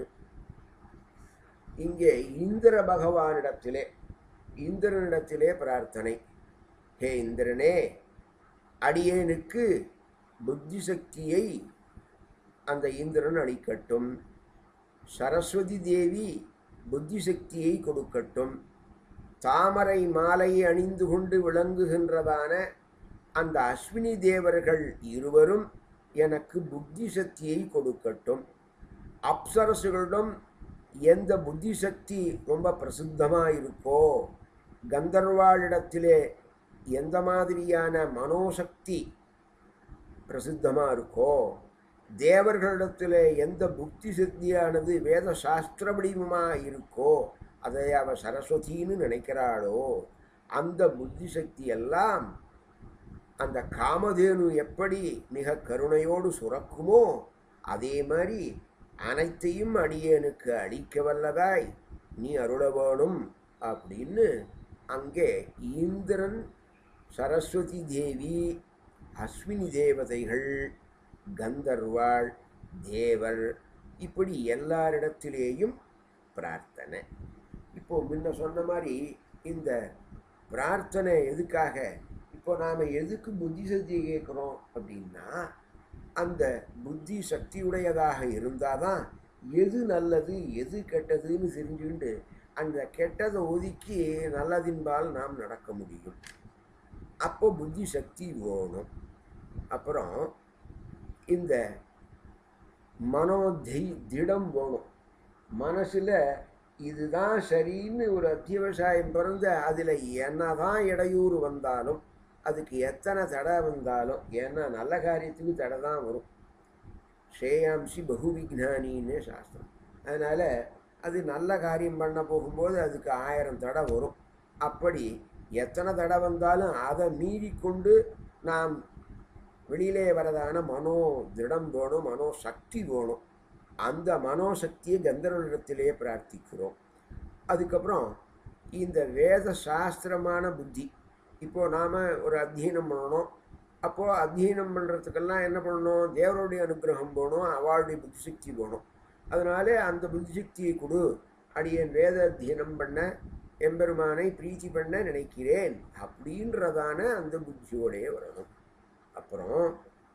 இங்கே இந்திர பகவானிடத்திலே இந்திரனிடத்திலே பிரார்த்தனை. ஹே இந்திரனே, அடியேனுக்கு புத்தி சக்தியை அந்த இந்திரன் அளிக்கட்டும். சரஸ்வதி தேவி புத்தி சக்தியை கொடுக்கட்டும். தாமரை மாலையை அணிந்து கொண்டு விளங்குகின்றதான அந்த அஸ்வினி தேவர்கள் இருவரும் எனக்கு புத்தி சக்தியை கொடுக்கட்டும். அப்சரசுகளிடம் எந்த புத்தி சக்தி ரொம்ப பிரசித்தமாக இருக்கோ, கந்தர்வாளிடத்திலே எந்த மாதிரியான மனோசக்தி பிரசித்தமாக இருக்கோ, தேவர்களிடத்தில் எந்த புத்தி சக்தியானது வேத சாஸ்திர வடிவமாக இருக்கோ, அதை அவ சரஸ்வதின்னு நினைக்கிறாளோ, அந்த புத்தி சக்தி எல்லாம் அந்த காமதேனு எப்படி மிக கருணையோடு சுரக்குமோ அதே மாதிரி அனைத்தையும் அடியேனுக்கு அளிக்க வல்லதாய் நீ அருள வேணும் அப்படின்னு அங்கே இந்திரன், சரஸ்வதி தேவி, அஸ்வினி தேவதைகள், கந்தர்வாள், தேவர், இப்படி எல்லாரிடத்திலேயும் பிரார்த்தனை. இப்போ முன்ன சொன்ன மாதிரி இந்த பிரார்த்தனை எதுக்காக, இப்போ நாம் எதுக்கு புத்தி சக்தியை கேட்குறோம் அப்படின்னா, அந்த புத்தி சக்தியுடையதாக இருந்தால் தான் எது நல்லது எது கெட்டதுன்னு தெரிஞ்சுக்கிண்டு அந்த கெட்டதை ஒதுக்கி நல்லதின்பால் நாம் நடக்க முடியும். அப்போ புத்தி சக்தி வேணும். அப்புறம் இந்த மனோ தை திடம் வேணும். மனசில் இதுதான் சரின்னு ஒரு அத்தியாவசாயம் பிறந்த அதில் என்ன தான் இடையூறு வந்தாலும், அதுக்கு எத்தனை தடை வந்தாலும், ஏன்னா நல்ல காரியத்துக்கு தடை தான் வரும். ஸ்ரேயாம்சி பகு விக்னானின்னு சாஸ்திரம். அதனால் அது நல்ல காரியம் பண்ண போகும்போது அதுக்கு ஆயிரம் தடை வரும். அப்படி எத்தனை தடை வந்தாலும் அதை மீறிக்கொண்டு நாம் வெளியிலே வரதான மனோ திடம் வேணும், மனோ சக்தி வேணும். அந்த மனோசக்தியை கந்தர்வனிடத்திலே பிரார்த்திக்கிறோம். அதுக்கப்புறம் இந்த வேத சாஸ்திரமான புத்தி, இப்போது நாம் ஒரு அத்தியனம் பண்ணணும். அப்போது அத்தியனம் பண்ணுறதுக்கெல்லாம் என்ன பண்ணணும், தேவருடைய அனுகிரகம் போகணும், அவளுடைய புத்தி சக்தி போகணும். அதனால அந்த புத்தி சக்தியை கொடு, அடியேன் வேத அத்தியனம் பண்ண எம்பெருமானை பிரீத்தி பண்ண நினைக்கிறேன் அப்படின்றதான அந்த புத்தியோடைய வரணும். அப்புறம்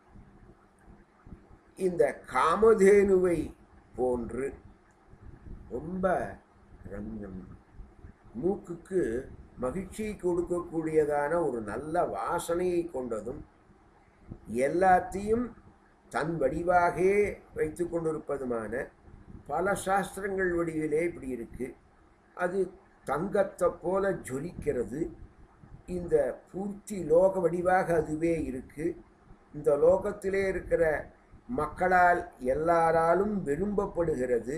இந்த காமதேனுவை போன்று ரொம்ப ரம்யம், மூக்குக்கு மகிழ்ச்சி கொடுக்கக்கூடியதான ஒரு நல்ல வாசனையை கொண்டதும், எல்லாத்தையும் தன் வடிவாக வைத்து கொண்டிருப்பதுமான பல சாஸ்திரங்கள் வடிவிலே இப்படி இருக்குது. அது தங்கத்தை போல ஜொலிக்கிறது. இந்த பூர்த்தி லோக வடிவாக அதுவே இருக்குது. இந்த லோகத்திலே இருக்கிற மக்களால் எல்லாராலும் விரும்பப்படுகிறது.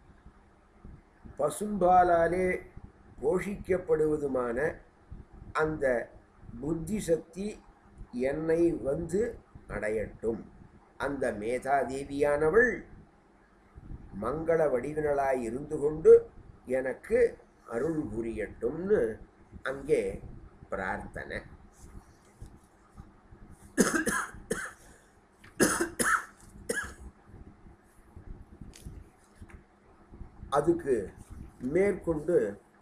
பசும்பாலாலே போஷிக்கப்படுவதுமான அந்த புத்தி சக்தி என்னை வந்து அடையட்டும். அந்த மேதாதேவியானவள் மங்கள வடிவினளாய் இருந்து கொண்டு எனக்கு அருள் புரியட்டும்னு அங்கே பிரார்த்தனை. அதுக்கு மேற்கொண்டு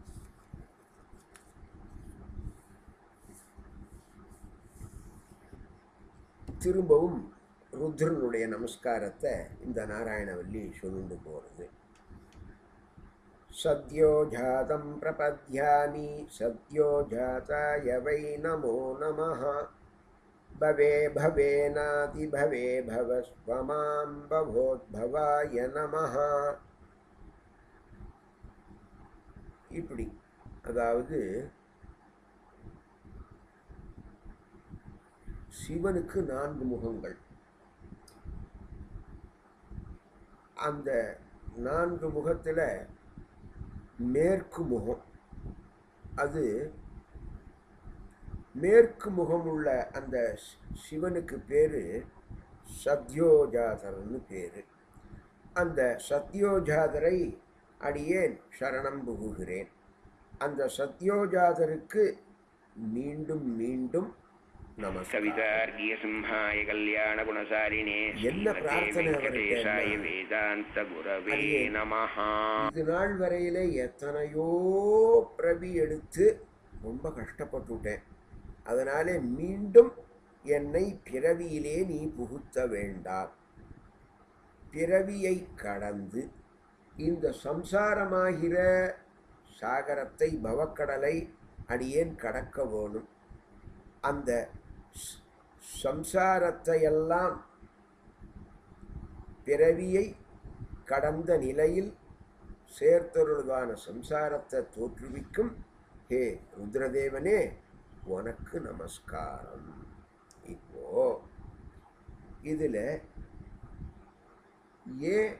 திரும்பவும் ருத்ரனுடைய நமஸ்காரத்தை இந்த நாராயணவல்லி சொல்லிட்டு போகிறது. சத்யோ ஜாதம் பிரபத்யாமி சத்யோ ஜாதாய வை நமோ நமஹ பவே பவேனாதி பவே பவஸ்வமாம் பவோத்பவாய நமஹ. இப்படி அதாவது சிவனுக்கு நான்கு முகங்கள். அந்த நான்கு முகத்தில் மேற்கு முகம், அது மேற்கு முகம் உள்ள அந்த சிவனுக்கு பேரு சத்யோஜாதர்னு பேரு. அந்த சத்யோஜாதரை அடியேன் சரணம் புகுகிறேன். அந்த சத்யோஜாதருக்கு மீண்டும் மீண்டும் கவிதார்கிய சிம்ஹாய கல்யாண குணசாலினே என்ன பிரார்த்தனை வேதாந்த குரவே நமஹ. இது நாள் வரையில எத்தனையோ பிரவி எடுத்து ரொம்ப கஷ்டப்பட்டுட்டேன். அதனாலே மீண்டும் என்னை பிறவியிலே நீ புகுத்த வேண்டாம். பிறவியை கடந்து இந்த சம்சாரமாகிற சாகரத்தை பவக்கடலை அடியேன் கடக்க வேணும். அந்த சம்சாரத்தையெல்லாம் பிறவியை கடந்த நிலையில் சேர்த்தொருள்வான சம்சாரத்தை தோற்றுவிக்கும் ஹே ருத்ரதேவனே உனக்கு நமஸ்காரம். இப்போ இதில் ஏன்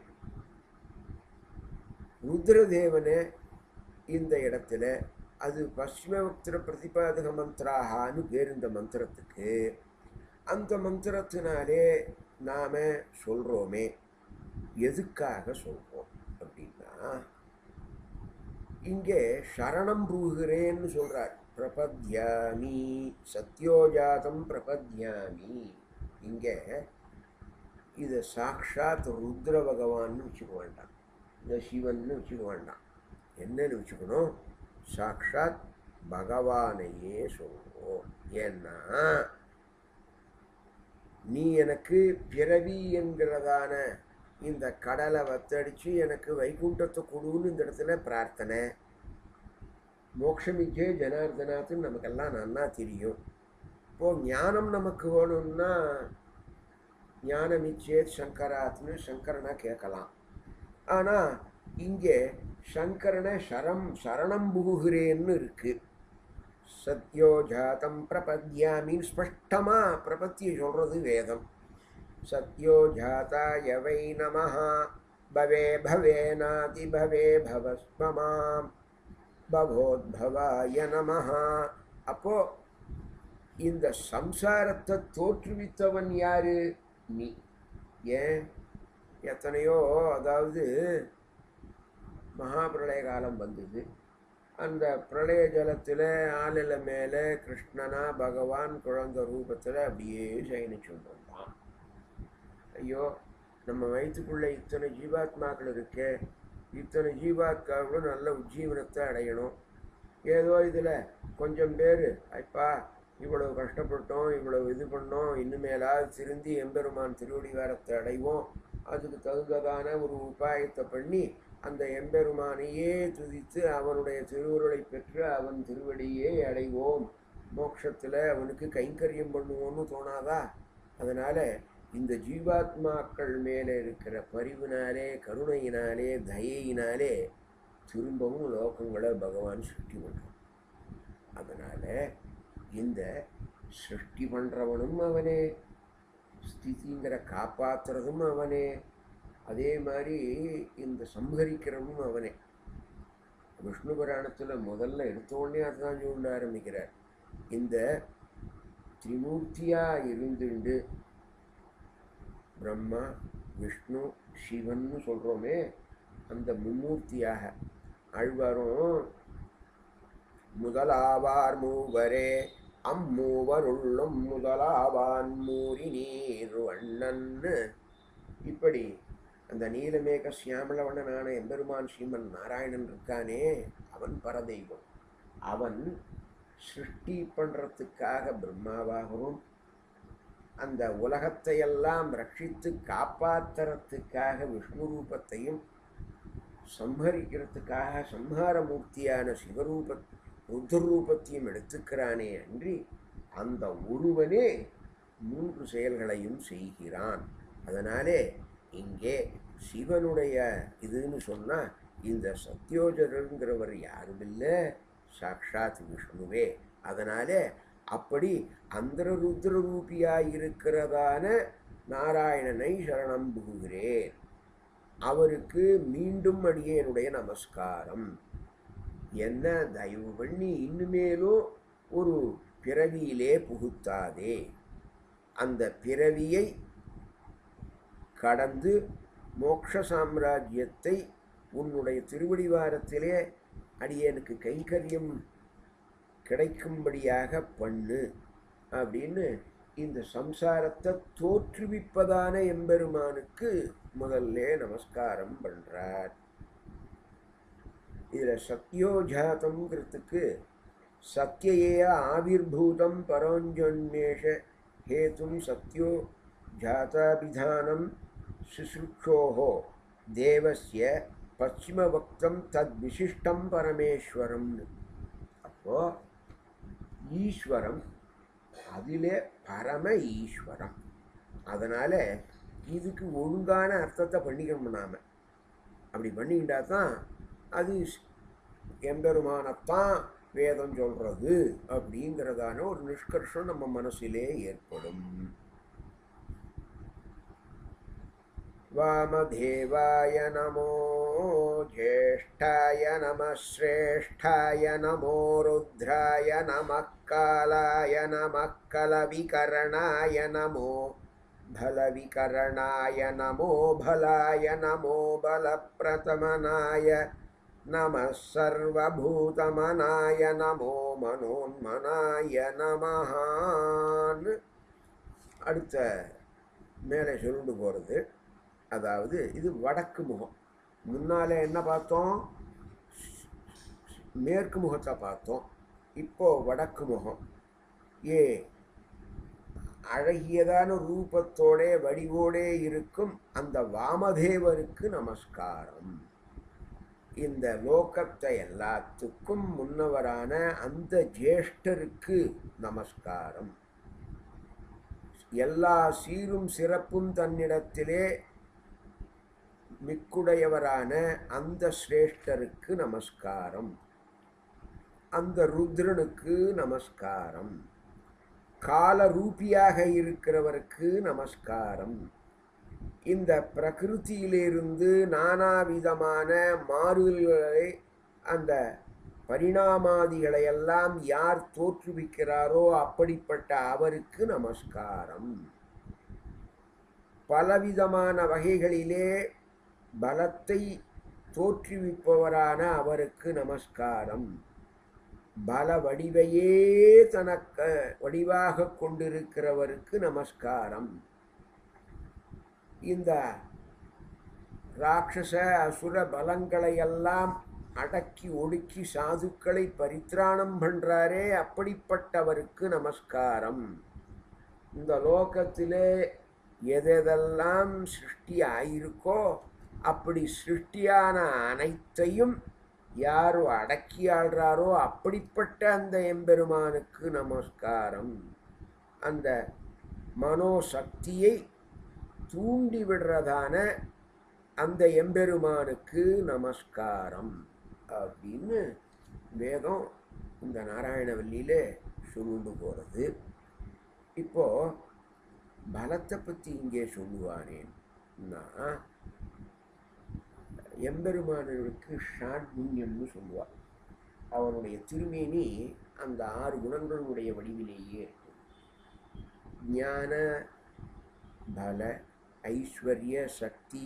ருத்ரதேவனே இந்த இடத்துல, அது பஸ்மவக்திர பிரதிபாதக மந்திராகான்னு பேர் இந்த மந்திரத்துக்கு. அந்த மந்திரத்தினாலே நாம் சொல்கிறோமே, எதுக்காக சொல்கிறோம் அப்படின்னா, இங்கே சரணம் புகுகிறேன்னு சொல்கிறார். பிரபத்யாமி சத்யோஜாதம் பிரபத்யாமி. இங்கே இதை சாக்ஷாத் ருத்ர பகவான்னு வச்சுக்க வேண்டாம், இந்த சிவன்னு வச்சுக்க வேண்டாம். என்னன்னு வச்சுக்கணும், சாக்ஷாத் பகவானையே சொல்லுவோம். ஏன்னா நீ எனக்கு பிறவி என்கிறதான இந்த கடலை வத்தடிச்சு எனக்கு வைகுண்டத்தை கொடுன்னு இந்த இடத்துல பிரார்த்தனை. மோட்சமிச்சே ஜனார்தனாத்துன்னு நமக்கெல்லாம் நன்னா தெரியும். இப்போது ஞானம் நமக்கு வேணும்னா ஞானமிச்சே சங்கராத்னு சங்கரனை கேட்கலாம். ஆனால் இங்கே சங்கரனை சரம் சரணம் புகுகிறேன்னு இருக்கு. சத்யோஜாதம் பிரபத்யாமின்னு ஸ்பஷ்டமாக பிரபத்தியை சொல்கிறது வேதம். சத்யோஜாதாய வை நமஹ பவே பவேனாதி பவே பவஸ்வமாம் பவோத்பவாய நமஹ. அப்போ இந்த சம்சாரத்தை தோற்றுவித்தவன் யாரு? நீ. ஏன் எத்தனையோ, அதாவது மகாபிரளய காலம் வந்தது. அந்த பிரளய ஜலத்தில் ஆளில் மேலே கிருஷ்ணனா பகவான் குழந்தை ரூபத்தில் அப்படியே சயனிச்சு வந்தான். ஐயோ, நம்ம வயிற்றுக்குள்ளே இத்தனை ஜீவாத்மாக்கள் இருக்கே, இத்தனை ஜீவாத்மாக்களும் நல்ல உஜ்ஜீவனத்தை அடையணும். ஏதோ இதில் கொஞ்சம் பேர் ஐப்பா இவ்வளவு கஷ்டப்பட்டோம், இவ்வளவு இது பண்ணோம், இனிமேலாவது திருந்தி எம்பெருமான் திருவடிவாரத்தை அடைவோம், அதுக்கு தகுந்ததான ஒரு உபாயத்தை பண்ணி அந்த எம்பெருமானையே துதித்து அவனுடைய திருவுருளை பெற்று அவன் திருவடியே அடைவோம், மோட்சத்தில் அவனுக்கு கைங்கரியம் பண்ணுவோன்னு தோணாதா? அதனால் இந்த ஜீவாத்மாக்கள் மேலே இருக்கிற பரிவினாலே, கருணையினாலே, தயையினாலே திரும்பவும் லோகங்களை பகவான் சிருஷ்டி பண்ணுறான். அதனால் இந்த சிருஷ்டி பண்ணுறவனும் அவனே, ஸ்திதிங்கிற காப்பாற்றுறதும் அவனே, அதே மாதிரி இந்த சம்ஹரிக்கிறவனும் அவனே. விஷ்ணு புராணத்தில் முதல்ல எடுத்தோடனே அதுதான் சொல்ல ஆரம்பிக்கிறார். இந்த திரிமூர்த்தியாக இருந்துண்டு பிரம்மா விஷ்ணு சிவன்னு சொல்கிறோமே, அந்த மும்மூர்த்தியாக ஆழ்வாரும் முதலாவார் மூவரே அம்மூவருள்ளும் முதலாவான் மூரி நீர் வண்ணன்னு இப்படி அந்த நீலமேக சியாமளவண்ணனான எம்பெருமான் ஸ்ரீமன் நாராயணன் இருக்கானே, அவன் பரதெய்வம். அவன் சிருஷ்டி பண்ணுறதுக்காக பிரம்மாவாகவும், அந்த உலகத்தையெல்லாம் ரட்சித்து காப்பாற்றுறதுக்காக விஷ்ணு ரூபத்தையும், சம்ஹரிக்கிறதுக்காக சம்ஹாரமூர்த்தியான சிவரூப ருத்ரரூபத்தையும் எடுத்துக்கிறானே அன்றி அந்த ஒருவனே மூன்று செயல்களையும் செய்கிறான். அதனாலே இங்கே சிவனுடைய இதுன்னு சொன்னால் இந்த சத்யோஜருங்கிறவர் யாரும் இல்லை, சாக்ஷாத் விஷ்ணுவே. அதனாலே அப்படி அந்தர ருத்ர ரூபியாயிருக்கிறதான நாராயணனை சரணம் புகுகிறேன். அவருக்கு மீண்டும் அடியேனுடைய நமஸ்காரம். என்ன தயவு பண்ணி இன்னுமேலும் ஒரு பிறவியிலே புகுத்தாதே. அந்த பிறவியை கடந்து மோட்ச சாம்ராஜ்யத்தை உன்னுடைய திருவடிவாரத்திலே அடியேனுக்கு கைங்கரியம் கிடைக்கும்படியாக பண்ணு அப்படின்னு இந்த சம்சாரத்தை தோற்றுவிப்பதான எம்பெருமானுக்கு முதல்ல நமஸ்காரம் பண்றார். இதில் சத்யோஜாதம்ங்கிறதுக்கு சத்யயே ஆவிர்பூதம் பரோஞ்சோன்மேஷ ஹேதும் சத்யோ ஜாதாபிதானம் சுசுக்ஷோஹோ தேவஸ்ய பশ্চিமவக்தம் தத் விசிஷ்டம் பரமேஸ்வரம். அப்போ ஈஸ்வரம் அதிலே பரம ஈஸ்வரம். அதனால் இதுக்கு ஒழுங்கான அர்த்தத்தை பண்ணிக்கணும். நாம் அப்படி பண்ணிக்கிட்டா தான் அது எம்பெருமானத்தான் வேதம் சொல்கிறது அப்படிங்கிறதான ஒரு நிஷ்கர்ஷம் நம்ம மனசிலே ஏற்படும். வாமதேவாய நமோ ஜேஷ்டாய நம ஸ்ரேஷ்டாய நமோ ருத்ராய நம காலாய நம கலவிகரணாய நமோ பலவிகரணாய நமோ பலாய நமோ பலப்பிரதமனாய நம சர்வபூதமனாய நமோ மனோன்மனாய நமஹான்னு அடுத்த மேலே சொல்லிட்டு போகிறது. அதாவது இது வடக்கு முகம். முன்னாலே என்ன பார்த்தோம்? மேற்கு முகத்தை பார்த்தோம். இப்போ வடக்கு முகம். ஏ அழகியதான ரூபத்தோட வடிவோடே இருக்கும் அந்த வாமதேவருக்கு நமஸ்காரம். இந்த லோகத்தை எல்லாத்துக்கும் முன்னவரான அந்த ஜேஷ்டருக்கு நமஸ்காரம். எல்லா சீரும் சிறப்பும் தன்னிடத்திலே மிக்குடையவரான அந்த சிரேஷ்டருக்கு நமஸ்காரம். அந்த ருத்ரனுக்கு நமஸ்காரம். காலரூபியாக இருக்கிறவருக்கு நமஸ்காரம். இந்த பிரகிருதியிலிருந்து நானாவிதமான மாறுதல்களை அந்த பரிணாமாதிகளை எல்லாம் யார் தோற்றுவிக்கிறாரோ அப்படிப்பட்ட அவருக்கு நமஸ்காரம். பலவிதமான வகைகளிலே பலத்தை தோற்றுவிப்பவரான அவருக்கு நமஸ்காரம். பல வடிவையே தனக்கு வடிவாக கொண்டிருக்கிறவருக்கு நமஸ்காரம். இந்த ராட்சச அசுர பலங்களையெல்லாம் அடக்கி ஒடுக்கி சாதுக்களை பரித்ராணம் பண்றாரே அப்படிப்பட்டவருக்கு நமஸ்காரம். இந்த லோகத்திலே எதெல்லாம் சிருஷ்டி ஆயிருக்கோ அப்படி சிருஷ்டியான அனைத்தையும் யாரு அடக்கி ஆள்றாரோ அப்படிப்பட்ட அந்த எம்பெருமானுக்கு நமஸ்காரம். அந்த மனோசக்தியை தூண்டி விடுறதான அந்த எம்பெருமானுக்கு நமஸ்காரம் அப்படின்னு வேதம் இந்த நாராயணவல்லியில சொல்லுண்டு போகிறது. இப்போ பலத்தை பற்றி இங்கே சொல்லுவானேன்னா எம்பெருமானவருக்கு ஷாட்குண்யம்னு சொல்லுவார். அவனுடைய திருமேனி அந்த ஆறு குணங்களுடைய வடிவிலேயே இருக்கும். ஞான பல ஐஸ்வர்ய சக்தி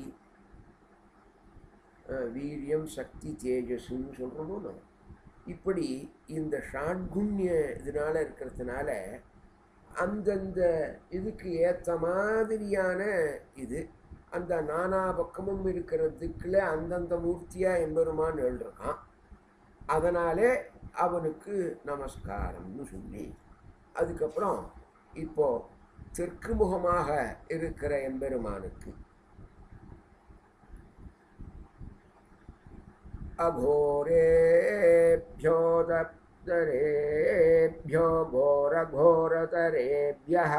வீரியம் சக்தி தேஜஸ்ன்னு சொல்கிறோமோ நம்ம. இப்படி இந்த ஷாட்குண்ய இதனால இருக்கிறதுனால அந்தந்த இதுக்கு ஏற்ற மாதிரியான இது அந்த நானா பக்கமும் இருக்கிற திக்கில் அந்தந்த மூர்த்தியாக எம்பெருமான் எழுதிருக்கான். அதனாலே அவனுக்கு நமஸ்காரம்னு சொல்லி அதுக்கப்புறம் இப்போ தெற்கு முகமாக இருக்கிற எம்பெருமானுக்கு அகோரேப்யோ தப்தரேப்யோ கோர கோரதரேப்யஹ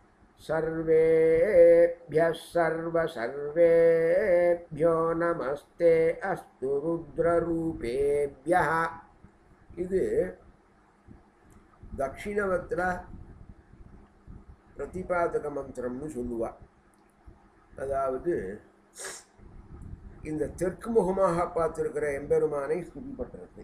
சர்வேப்யः சர்வ சர்வேப்யோ நமஸ்தே அஸ்து ருத்ரரூபேப்யஹ. இது தட்சிணவத்ர பிரதிபாதக மந்திரம்னு சொல்லுவா. அதாவது இந்த தெற்கு முகமாக பார்த்திருக்கிற எம்பெருமானை ஸ்துதிப்பட்டிருக்கு.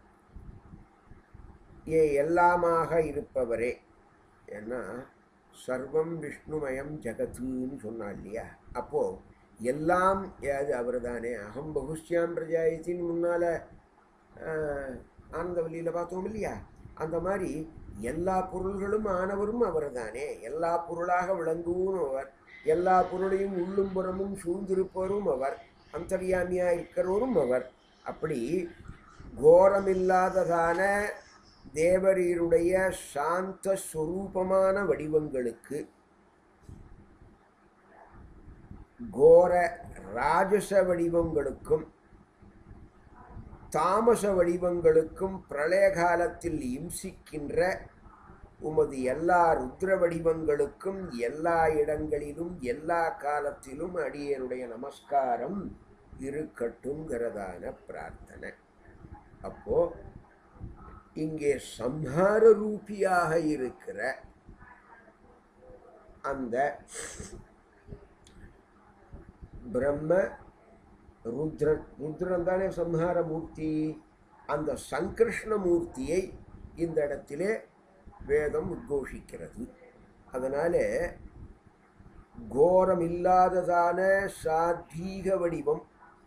ஏ எல்லாமாக இருப்பவரே, ஏன்னா சர்வம் விஷ்ணுமயம் ஜகத்துன்னு சொன்னா இல்லையா, அப்போ எல்லாம் ஏது அவர் தானே. அகம் பகுஷ்யாம் பிரஜாயத்தின்னு முன்னால ஆனந்தவல்லியில் பார்த்தோம் இல்லையா, அந்த மாதிரி எல்லா பொருள்களும் ஆனவரும் அவர் தானே. எல்லா பொருளாக விளங்குவும் அவர், எல்லா பொருளையும் உள்ளும் புறமும் சூழ்ந்திருப்பவரும் அவர், அந்தர்யாமியா இருக்கிறவரும் அவர். அப்படி கோரமில்லாததான தேவரீருடைய சாந்த ஸ்வரூபமான வடிவங்களுக்கு, கோர ராஜச வடிவங்களுக்கும் தாமச வடிவங்களுக்கும் பிரளய காலத்தில் இம்சிக்கின்ற உமது எல்லா ருத்ர வடிவங்களுக்கும் எல்லா இடங்களிலும் எல்லா காலத்திலும் அடியனுடைய நமஸ்காரம் இருக்கட்டும்ங்கிறதான பிரார்த்தனை. அப்போ இங்கே சம்ஹார ரூபியாக இருக்கிற அந்த பிரம்ம ருத்ரன், ருத்ரன் தானே சம்ஹார மூர்த்தி, அந்த சங்கிருஷ்ண மூர்த்தியை இந்த இடத்திலே வேதம் உத்கோஷிக்கிறது. அதனால கோரம் இல்லாததான சாத்வீக வடிவம்,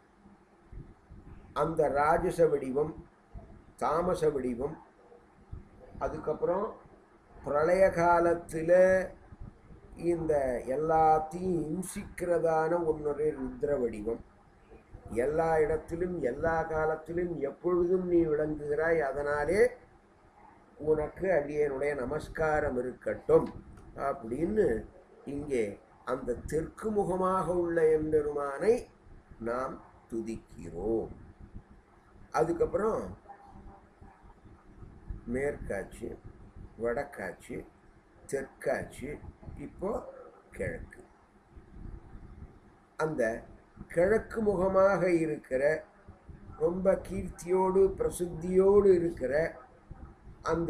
அந்த ராஜச வடிவம், தாமச வடிவம், அதுக்கப்புறம் பிரளய காலத்தில் இந்த எல்லாத்தையும் இம்சிக்கிறதான ஒன்றொரு ருத்ர வடிவம், எல்லா இடத்திலும் எல்லா காலத்திலும் எப்பொழுதும் நீ விளங்குகிறாய், அதனாலே உனக்கு அடியனுடைய நமஸ்காரம் இருக்கட்டும் அப்படின்னு இங்கே அந்த தெற்கு முகமாக உள்ள எம்பெருமானை நாம் துதிக்கிறோம். அதுக்கப்புறம் மேற்காட்சி, வடக்காட்சி, தெற்காட்சி, இப்போ கிழக்கு. அந்த கிழக்கு முகமாக இருக்கிற ரொம்ப கீர்த்தியோடு பிரசித்தியோடு இருக்கிற அந்த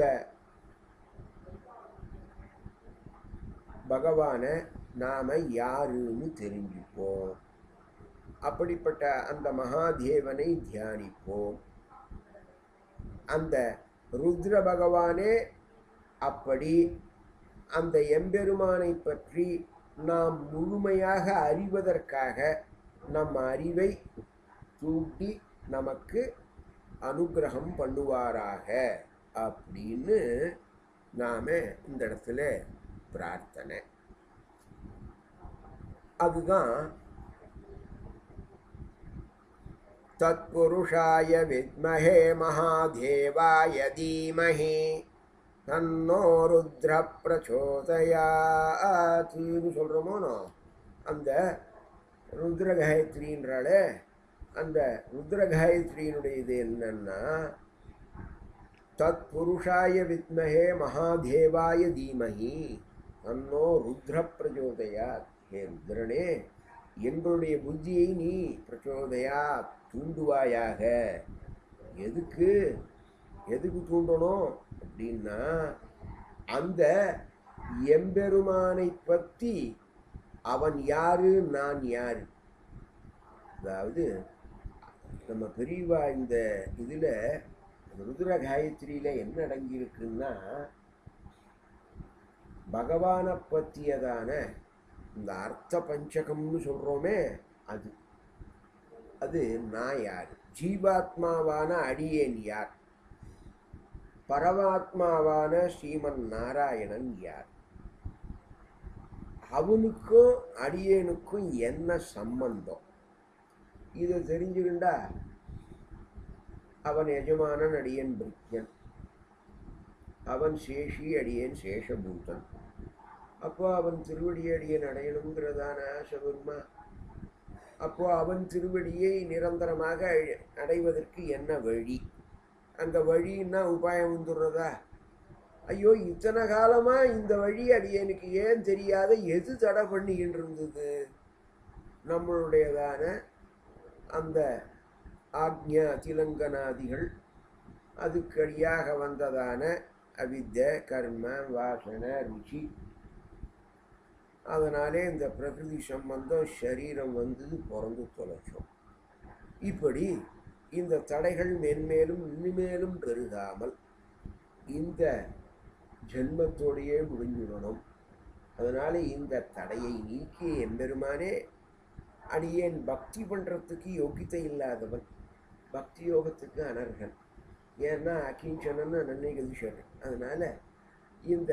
பகவானை நாம் யாருன்னு தெரிஞ்சுப்போம். அப்படிப்பட்ட அந்த மகாதேவனை தியானிப்போம். அந்த ருத்ர பகவானே அப்படி அந்த எம்பெருமானை பற்றி நாம் முழுமையாக அறிவதற்காக நம் அறிவை தூட்டி நமக்கு அனுகிரகம் பண்ணுவாராக அப்படின்னு நாம் இந்த இடத்துல பிரார்த்தனை. அதுதான் தத்புருஷாய வித்மஹே மகாதேவாய தீமஹி தன்னோ ருத்ர பிரச்சோதயாத்னு சொல்கிறோமோனோ, அந்த ருத்ர காயத்ரின்றாலே அந்த ருத்ர காயத்ரியினுடைய இது என்னன்னா, தத்புருஷாய வித்மஹே மகாதேவாய தீமஹி தன்னோ ருத்ர பிரச்சோதயாத். ஹே ருத்ரனே, எங்களுடைய புத்தியை நீ பிரச்சோதயா தூண்டுவாயாக. எதுக்கு எதுக்கு தூண்டணும் அப்படின்னா, அந்த எம்பெருமானை பற்றி அவன் யாரு நான் யாரு, அதாவது நம்ம பெரியவா இந்த இதில் ருத்ர காயத்ரியில் என்ன அடங்கியிருக்குன்னா, பகவானை பற்றியதான இந்த அர்த்த பஞ்சகம்னு சொல்கிறோமே, அது அது நான் யார், ஜீவாத்மாவான அடியேன் யார், பரமாத்மாவான ஸ்ரீமன் நாராயணன் யார். அவனுக்கும் அடியேனுக்கும் என்ன சம்பந்தம் இதை தெரிஞ்சுக்கிண்டா அவன் எஜமானன் அடியேன் பிரித்யன், அவன் சேஷி அடியேன் சேஷபூதன். அப்போ அவன் திருவடியை அடியேன் அடையணுங்கிறதான ஆசை வருமா? அப்போ அவன் திருவடியை நிரந்தரமாக அடைவதற்கு என்ன வழி? அந்த வழின்னா உபாயம் வந்துடுறதா? ஐயோ, இத்தனை காலமா இந்த வழி அடியேனுக்கு ஏன் தெரியாத? எது தடை பண்ணிக்கிட்டு இருந்தது? நம்மளுடையதான அந்த ஆக்ஞா திலங்கனாதிகள், அதுக்கடியாக வந்ததான அவித்ய கர்ம வாசனை ருச்சி, அதனாலே இந்த பிரகிருதி சம்பந்தம் சரீரம் வந்து பிறந்து தொலைச்சோம். இப்படி இந்த தடைகள் மென்மேலும் இனிமேலும் பெருகாமல் இந்த ஜென்மத்தோடையே முடிஞ்சிடணும். அதனால இந்த தடையை நீக்கி எம்பெருமானே, அடியேன் பக்தி பண்ணுறதுக்கு யோகியத்தை இல்லாதவன், பக்தி யோகத்துக்கு அனர்கன், ஏன்னா அகிஞ்சனன்னு நன்மை கதிஷன். அதனால இந்த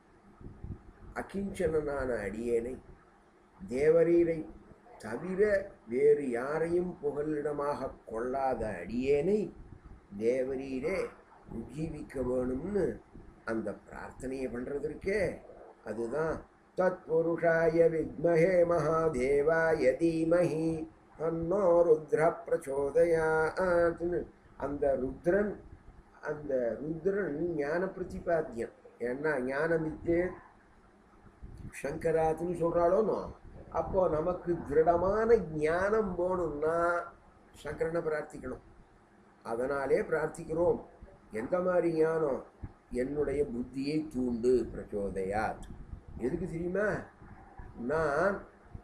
அகிஞ்சனான அடியேனை, தேவரீரை தவிர வேறு யாரையும் புகலிடமாக கொள்ளாத அடியேனை தேவரீரே உஜீவிக்க வேணும்னு அந்த பிரார்த்தனையை பண்ணுறதற்கே அதுதான் தத் புருஷாய வித்மஹே மகாதேவாய தீமஹி தன்னோ ருத்ர பிரச்சோதயாத்னு. அந்த ருத்ரன் அந்த ருத்ரன் ஞான பிரதிபாத்தியன். ஏன்னா ஞானமித்தே சங்கராத்துன்னு சொல்கிறாளோனோ, அப்போ நமக்கு திருடமான ஞானம் போகணும்னா சங்கரனை பிரார்த்திக்கணும். அதனாலே பிரார்த்திக்கிறோம். எந்த மாதிரி ஞானம்? என்னுடைய புத்தியை தூண்டு, பிரச்சோதயாத். எதுக்கு தெரியுமா? நான்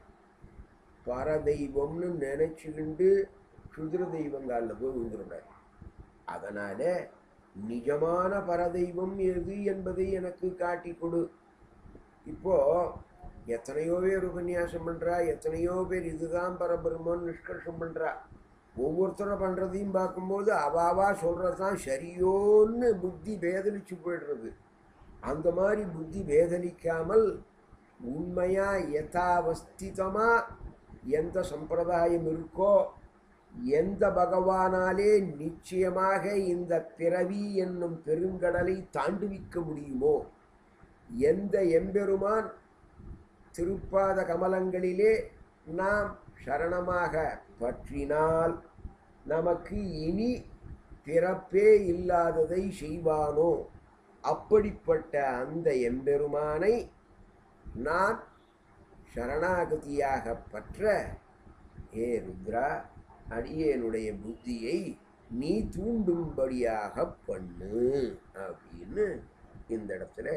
பரதெய்வம்னு நினைச்சுக்கிண்டு சுதிர தெய்வங்காலில் போய் விழுந்துருந்தார். அதனால நிஜமான பரதெய்வம் எது என்பதை எனக்கு காட்டி கொடு. இப்போ எத்தனையோ பேர் உபன்யாசம் பண்ணுறா, எத்தனையோ பேர் இதுதான் பரபிரம்மன்னு நிஷ்கர்ஷம் பண்ணுறா. ஒவ்வொருத்தரை பண்ணுறதையும் பார்க்கும்போது அவாவா சொல்கிறது தான் சரியோன்னு புத்தி வேதனிச்சு போய்டுறது. அந்த மாதிரி புத்தி வேதனிக்காமல் உண்மையாக யதாவஸ்திதமாக எந்த சம்பிரதாயம் இருக்கோ, எந்த பகவானாலே நிச்சயமாக இந்த பிறவி என்னும் பெருங்கடலை தாண்டுவிக்க முடியுமோ, எந்த எம்பெருமான் திருப்பாத கமலங்களிலே நாம் சரணமாக பற்றினால் நமக்கு இனி பிறப்பே இல்லாததை செய்வானோ, அப்படிப்பட்ட அந்த எம்பெருமானை நான் சரணாகதியாக பற்ற, ஏ ருத்ரா, அடியேனுடைய புத்தியை நீ தூண்டும்படியாக பண்ணு அப்படின்னு இந்த இடத்துல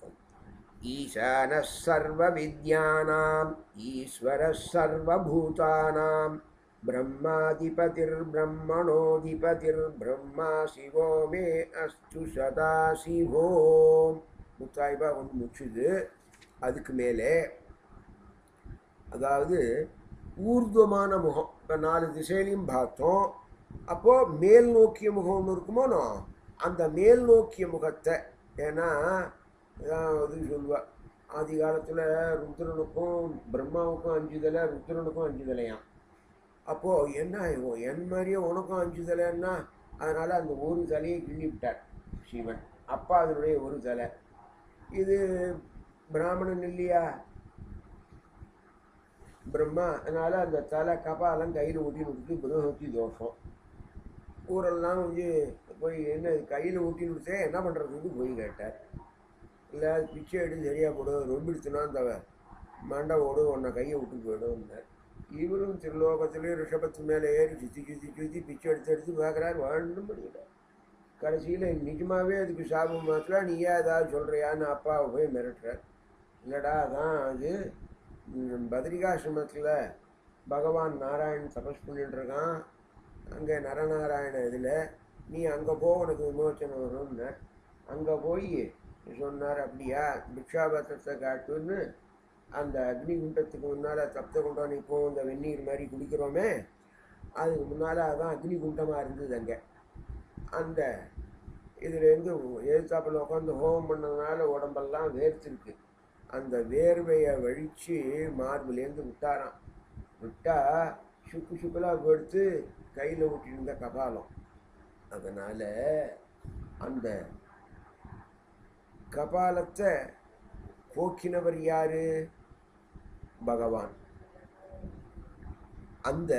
ஈசான சர்வ வித்யானாம் ஈஸ்வர சர்வபூதானாம் பிரம்மாதிபதிர் பிரம்மணோதிபதிர் பிரம்மா சிவோ மே அஸ்து சதா சிவோம். முத்தாய்பா ஒன்று முடிச்சுது. அதுக்கு மேலே அதாவது ஊர்துவமான முகம். இப்போ நாலு திசையிலையும் பார்த்தோம். அப்போது மேல் நோக்கிய முகம் ஒன்று இருக்குமோனோ, அந்த மேல் நோக்கிய முகத்தை, ஏன்னா இது சொல்லுவா, ஆதி காலத்தில் ருத்ரனுக்கும் பிரம்மாவுக்கும் அஞ்சு தலை, ருத்ரனுக்கும் அஞ்சு தலையாம். அப்போது என்ன என் மாதிரியே உனக்கும் அஞ்சு தலைன்னா, அதனால் அந்த ஒரு தலையை கிள்ளி விட்டார் சிவன். அப்பா அதனுடைய ஒரு தலை. இது பிராமணன் இல்லையா பிரம்மா, அதனால் அந்த தலை கபாலம் கையில் ஊட்டி விட்டு பிரம்மஹத்தி தோஷம். ஊரெல்லாம் வந்து போய் என்ன கையில் ஊட்டி விட்டே என்ன பண்ணுறதுக்கு போய் கேட்டார். இல்லை பிச்சை எடுத்து சரியாக போடும், ரொம்ப எடுத்துனா அந்த மண்டை ஓடும், உன்னை கையை விட்டு போயிடும்னார். இவரும் திருலோகத்திலேயே ரிஷபத்து மேலே ஏறி சுற்றி சுற்றி சுற்றி பிச்சை எடுத்து எடுத்து பார்க்குறாரு, வாழ்ந்தும் முடியல. கடைசியில் நிஜமாகவே அதுக்கு சாபம் மாத்திரா, நீ ஏன் ஏதாவது சொல்கிறியான்னு அப்பாவை போய் மிரட்டுறார். இல்லைடா, அதான் அது பத்ரிகாசிரமத்தில் பகவான் நாராயணன் தபஸ் பண்ணிட்டு இருக்கான், அங்கே நரநாராயண இதில் நீ அங்கே போ, உனக்கு விமோச்சனம் வரும்னு. அங்கே போய் சொன்னார். அப்படியா, பிக்ஷாபத்திரத்தை காட்டுன்னு அந்த அக்னி குண்டத்துக்கு முன்னால் தப்த குண்டம் இப்போ இந்த வெந்நீர் மாதிரி குடிக்கிறோமே, அதுக்கு முன்னால் அதான் அக்னி குண்டமாக இருந்தது. அங்கே அந்த இதுலேருந்து எழுத்தாப்பில் உட்காந்து ஹோமம் பண்ணதுனால உடம்பெல்லாம் வேர்த்திருக்கு. அந்த வேர்வையை வழித்து மார்பிலேருந்து விட்டாராம். விட்டால் சுக்கு சுக்கலாக எடுத்து கையில் விட்டிருந்த கபாலம். அதனால் அந்த கபாலத்தை போக்கினவர் யாரு? பகவான். அந்த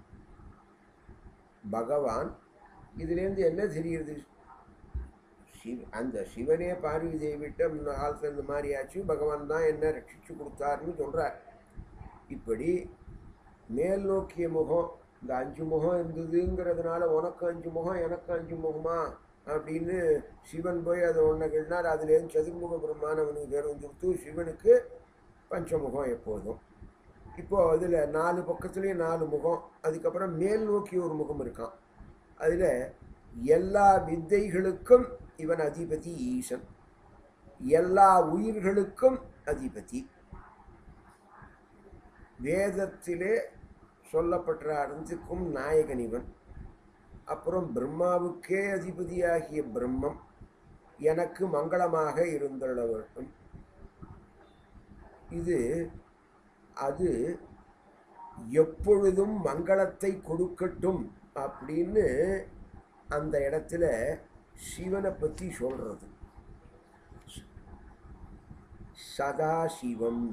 பகவான் இதுலேருந்து என்ன தெரியுது? சிவ அந்த சிவனே பார்வதி தேவிட்ட முன்ன காலத்தில் இந்த மாதிரி ஆச்சு, பகவான் தான் என்ன ரட்சிச்சு கொடுத்தாருன்னு சொல்கிறார். இப்படி மேல் நோக்கிய முகம், இந்த அஞ்சு முகம் இருந்ததுங்கிறதுனால உனக்கு அஞ்சு முகம் எனக்கு அஞ்சு முகமா அப்படின்னு சிவன் போய் அதை ஒன்றை கேட்டார். அதுலேருந்து சதுர்முக பிரம்மானவனுக்கு பேர் வந்துடுத்து, சிவனுக்கு பஞ்சமுகம் எப்போதும். இப்போது அதில் நாலு பக்கத்துலேயும் நாலு முகம், அதுக்கப்புறம் மேல் நோக்கி ஒரு முகம் இருக்கான். அதில் எல்லா வித்தைகளுக்கும் இவன் அதிபதி ஈசன், எல்லா உயிர்களுக்கும் அதிபதி. வேதத்திலே சொல்லப்பட்ட அனைத்துக்கும் நாயகன் இவன். அப்புறம் பிரம்மாவுக்கே அதிபதியாகிய பிரம்மம் எனக்கு மங்களமாக இருந்துள்ள வேண்டும். இது அது எப்பொழுதும் மங்களத்தை கொடுக்கட்டும் அப்படின்னு அந்த இடத்துல சிவனை பற்றி சொல்றது. சதாசிவம்.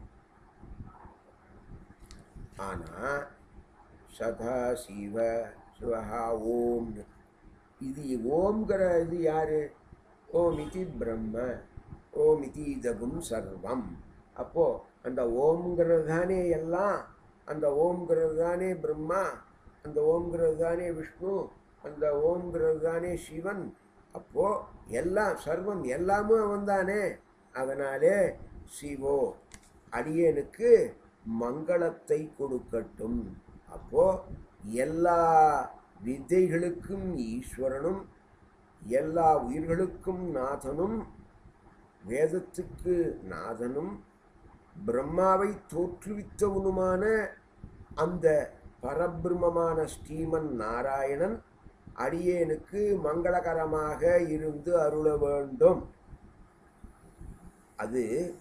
ஆனால் சதாசிவ சிவஹா ஓம், இது ஓம்ங்கிற இது யாரு? ஓம் இதி பிரம்ம, ஓம் இதி இதகும் சர்வம். அப்போது அந்த ஓம்ங்கிறது தானே எல்லாம், அந்த ஓம்ங்கிறது தானே பிரம்மா, அந்த ஓம்ங்கிறது தானே விஷ்ணு, அந்த ஓம்ங்கிறது தானே சிவன். அப்போது எல்லாம் சர்வம் எல்லாமே வந்தானே. அதனாலே சிவோ அடியனுக்கு மங்களத்தை கொடுக்கட்டும். அப்போது எல்லா வித்தைகளுக்கும் ஈஸ்வரனும், எல்லா உயிர்களுக்கும் நாதனும், வேதத்துக்கு நாதனும், பிரம்மாவை தோற்றுவித்தவனுமான அந்த பரபிரம்மமான ஸ்ரீமன் நாராயணன் அடியேனுக்கு மங்களகரமாக இருந்து அருள வேண்டும். அது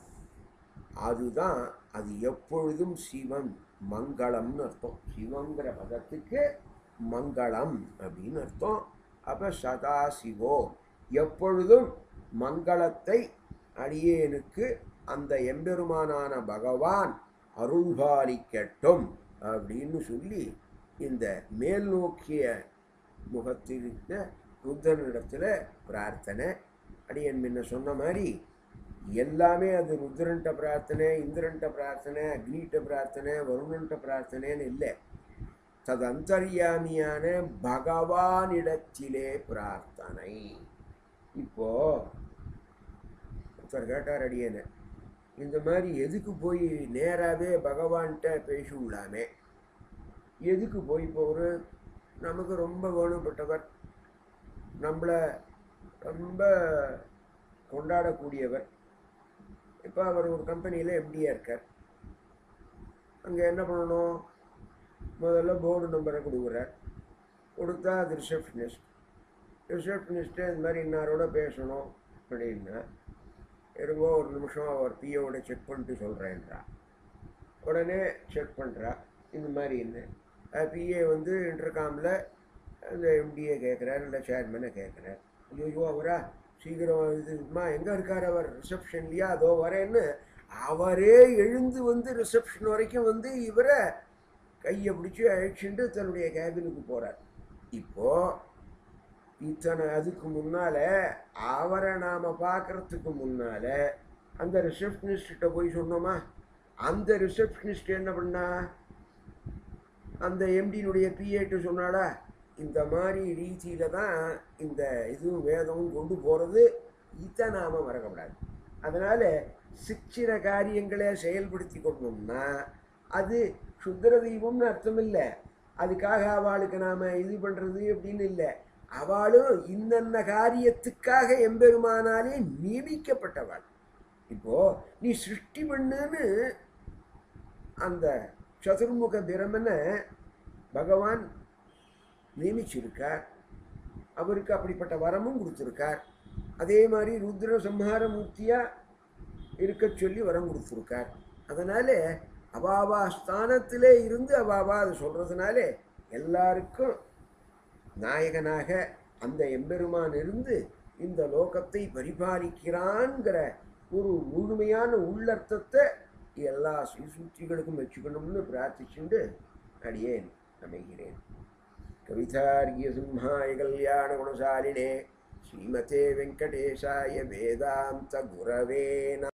அதுதான் அது எப்பொழுதும் சிவன் மங்களம்னு அர்த்தம். சிவங்கிற பதத்துக்கு மங்களம் அப்படின்னு அர்த்தம். அப்போ சதா சிவோ எப்பொழுதும் மங்களத்தை அடியேனுக்கு அந்த எம்பெருமானான பகவான் அருள்பாலிக்கட்டும் அப்படின்னு சொல்லி இந்த மேல் நோக்கிய முகத்திருந்த ருத்ரனிடத்தில் பிரார்த்தனை. அடியன் முன்ன சொன்ன மாதிரி எல்லாமே அது ருத்ரன்ட்ட பிரார்த்தனை, இந்திரன்ட்ட பிரார்த்தனை, அக்னிட்ட பிரார்த்தனை, வருணன்ட்ட பிரார்த்தனைன்னு இல்லை. ததந்தர்யாமியான பகவானிடத்திலே பிரார்த்தனை. இப்போ ஒருத்தர் கேட்டார் அடியனை, இந்த மாதிரி எதுக்கு போய் நேராகவே பகவான்கிட்ட பேசிவிடலாமே, எதுக்கு போய் இப்போ ஒரு நமக்கு ரொம்ப வேணுப்பட்டவர், நம்மளை ரொம்ப கொண்டாடக்கூடியவர், இப்போ அவர் ஒரு கம்பெனியில் எம்டியாக இருக்கார். அங்கே என்ன பண்ணணும்? முதல்ல போர்டு நம்பரை கொடுக்குறார். கொடுத்தா அது ரிசப்ஷனிஸ்ட். ரிசப்ஷனிஸ்ட்டு இந்த மாதிரி இன்னாரோட பேசணும் அப்படின்னா, இருங்கோ ஒரு நிமிஷம் அவர் பிஏவோட செக் பண்ணிட்டு சொல்கிறேன்றா. உடனே செக் பண்ணுறா. இந்த மாதிரி என்ன பிஏ வந்து இன்டர்காமில் அந்த எம்டிஏ கேட்குறாரு, இல்லை சேர்மனை கேட்குறார். ஐயோ அவரா சீக்கிரம் இதுமா எங்கே இருக்கார் அவர்? ரிசப்ஷன்லையா? அதோ வரேன்னு அவரே எழுந்து வந்து ரிசப்ஷன் வரைக்கும் வந்து இவரை கையை பிடிச்சி அழைச்சிட்டு தன்னுடைய கேபினுக்கு போகிறார். இப்போது இத்தனை அதுக்கு முன்னால் அவரை நாம் பார்க்குறதுக்கு முன்னால் அந்த ரிசப்ஷனிஸ்ட்ட போய் சொன்னோமா? அந்த ரிசப்ஷனிஸ்ட் என்ன பண்ணா? அந்த எம்டியினுடைய பிஏட்டு சொன்னாடா, இந்த மாதிரி ரீதியில் தான் இந்த இதுவும் வேதமும் கொண்டு போகிறது, இதை நாம் மறக்கப்படாது. அதனால் சிற்சிற காரியங்களை செயல்படுத்தி கொண்டோம்னா அது சுத்திர தெய்வம்னு அர்த்தம் இல்லை. அதுக்காக அவளுக்கு நாம் இது பண்ணுறது அப்படின்னு இல்லை. அவளும் இன்னென்ன காரியத்துக்காக எம்பெருமானாலே நியமிக்கப்பட்டவள். இப்போது நீ சிருஷ்டி பண்ணுன்னு அந்த சதுர்முக பிரமனை பகவான் நியமிச்சிருக்கார். அவருக்கு அப்படிப்பட்ட வரமும் கொடுத்துருக்கார். அதே மாதிரி ருத்ர சம்ஹார மூர்த்தியாக இருக்க சொல்லி வரம் கொடுத்துருக்கார். அதனால அவாவா ஸ்தானத்திலே இருந்து அவாவா அதை சொல்றதுனால எல்லாருக்கும் நாயகனாக அந்த எம்பெருமான் இருந்து இந்த லோகத்தை பரிபாலிக்கிறான்கிற ஒரு முழுமையான உள்ளர்த்தத்தை எல்லா ஸ்ரீசூத்திகளுக்கும் வச்சுக்கணும்னு பிரார்த்திச்சுண்டு அடியேன் அமைகிறேன். கவிதார்கிய சிம்ஹாய கல்யாண குணசாலினே ஸ்ரீமதே வெங்கடேசாய வேதாந்த குரவே நமः.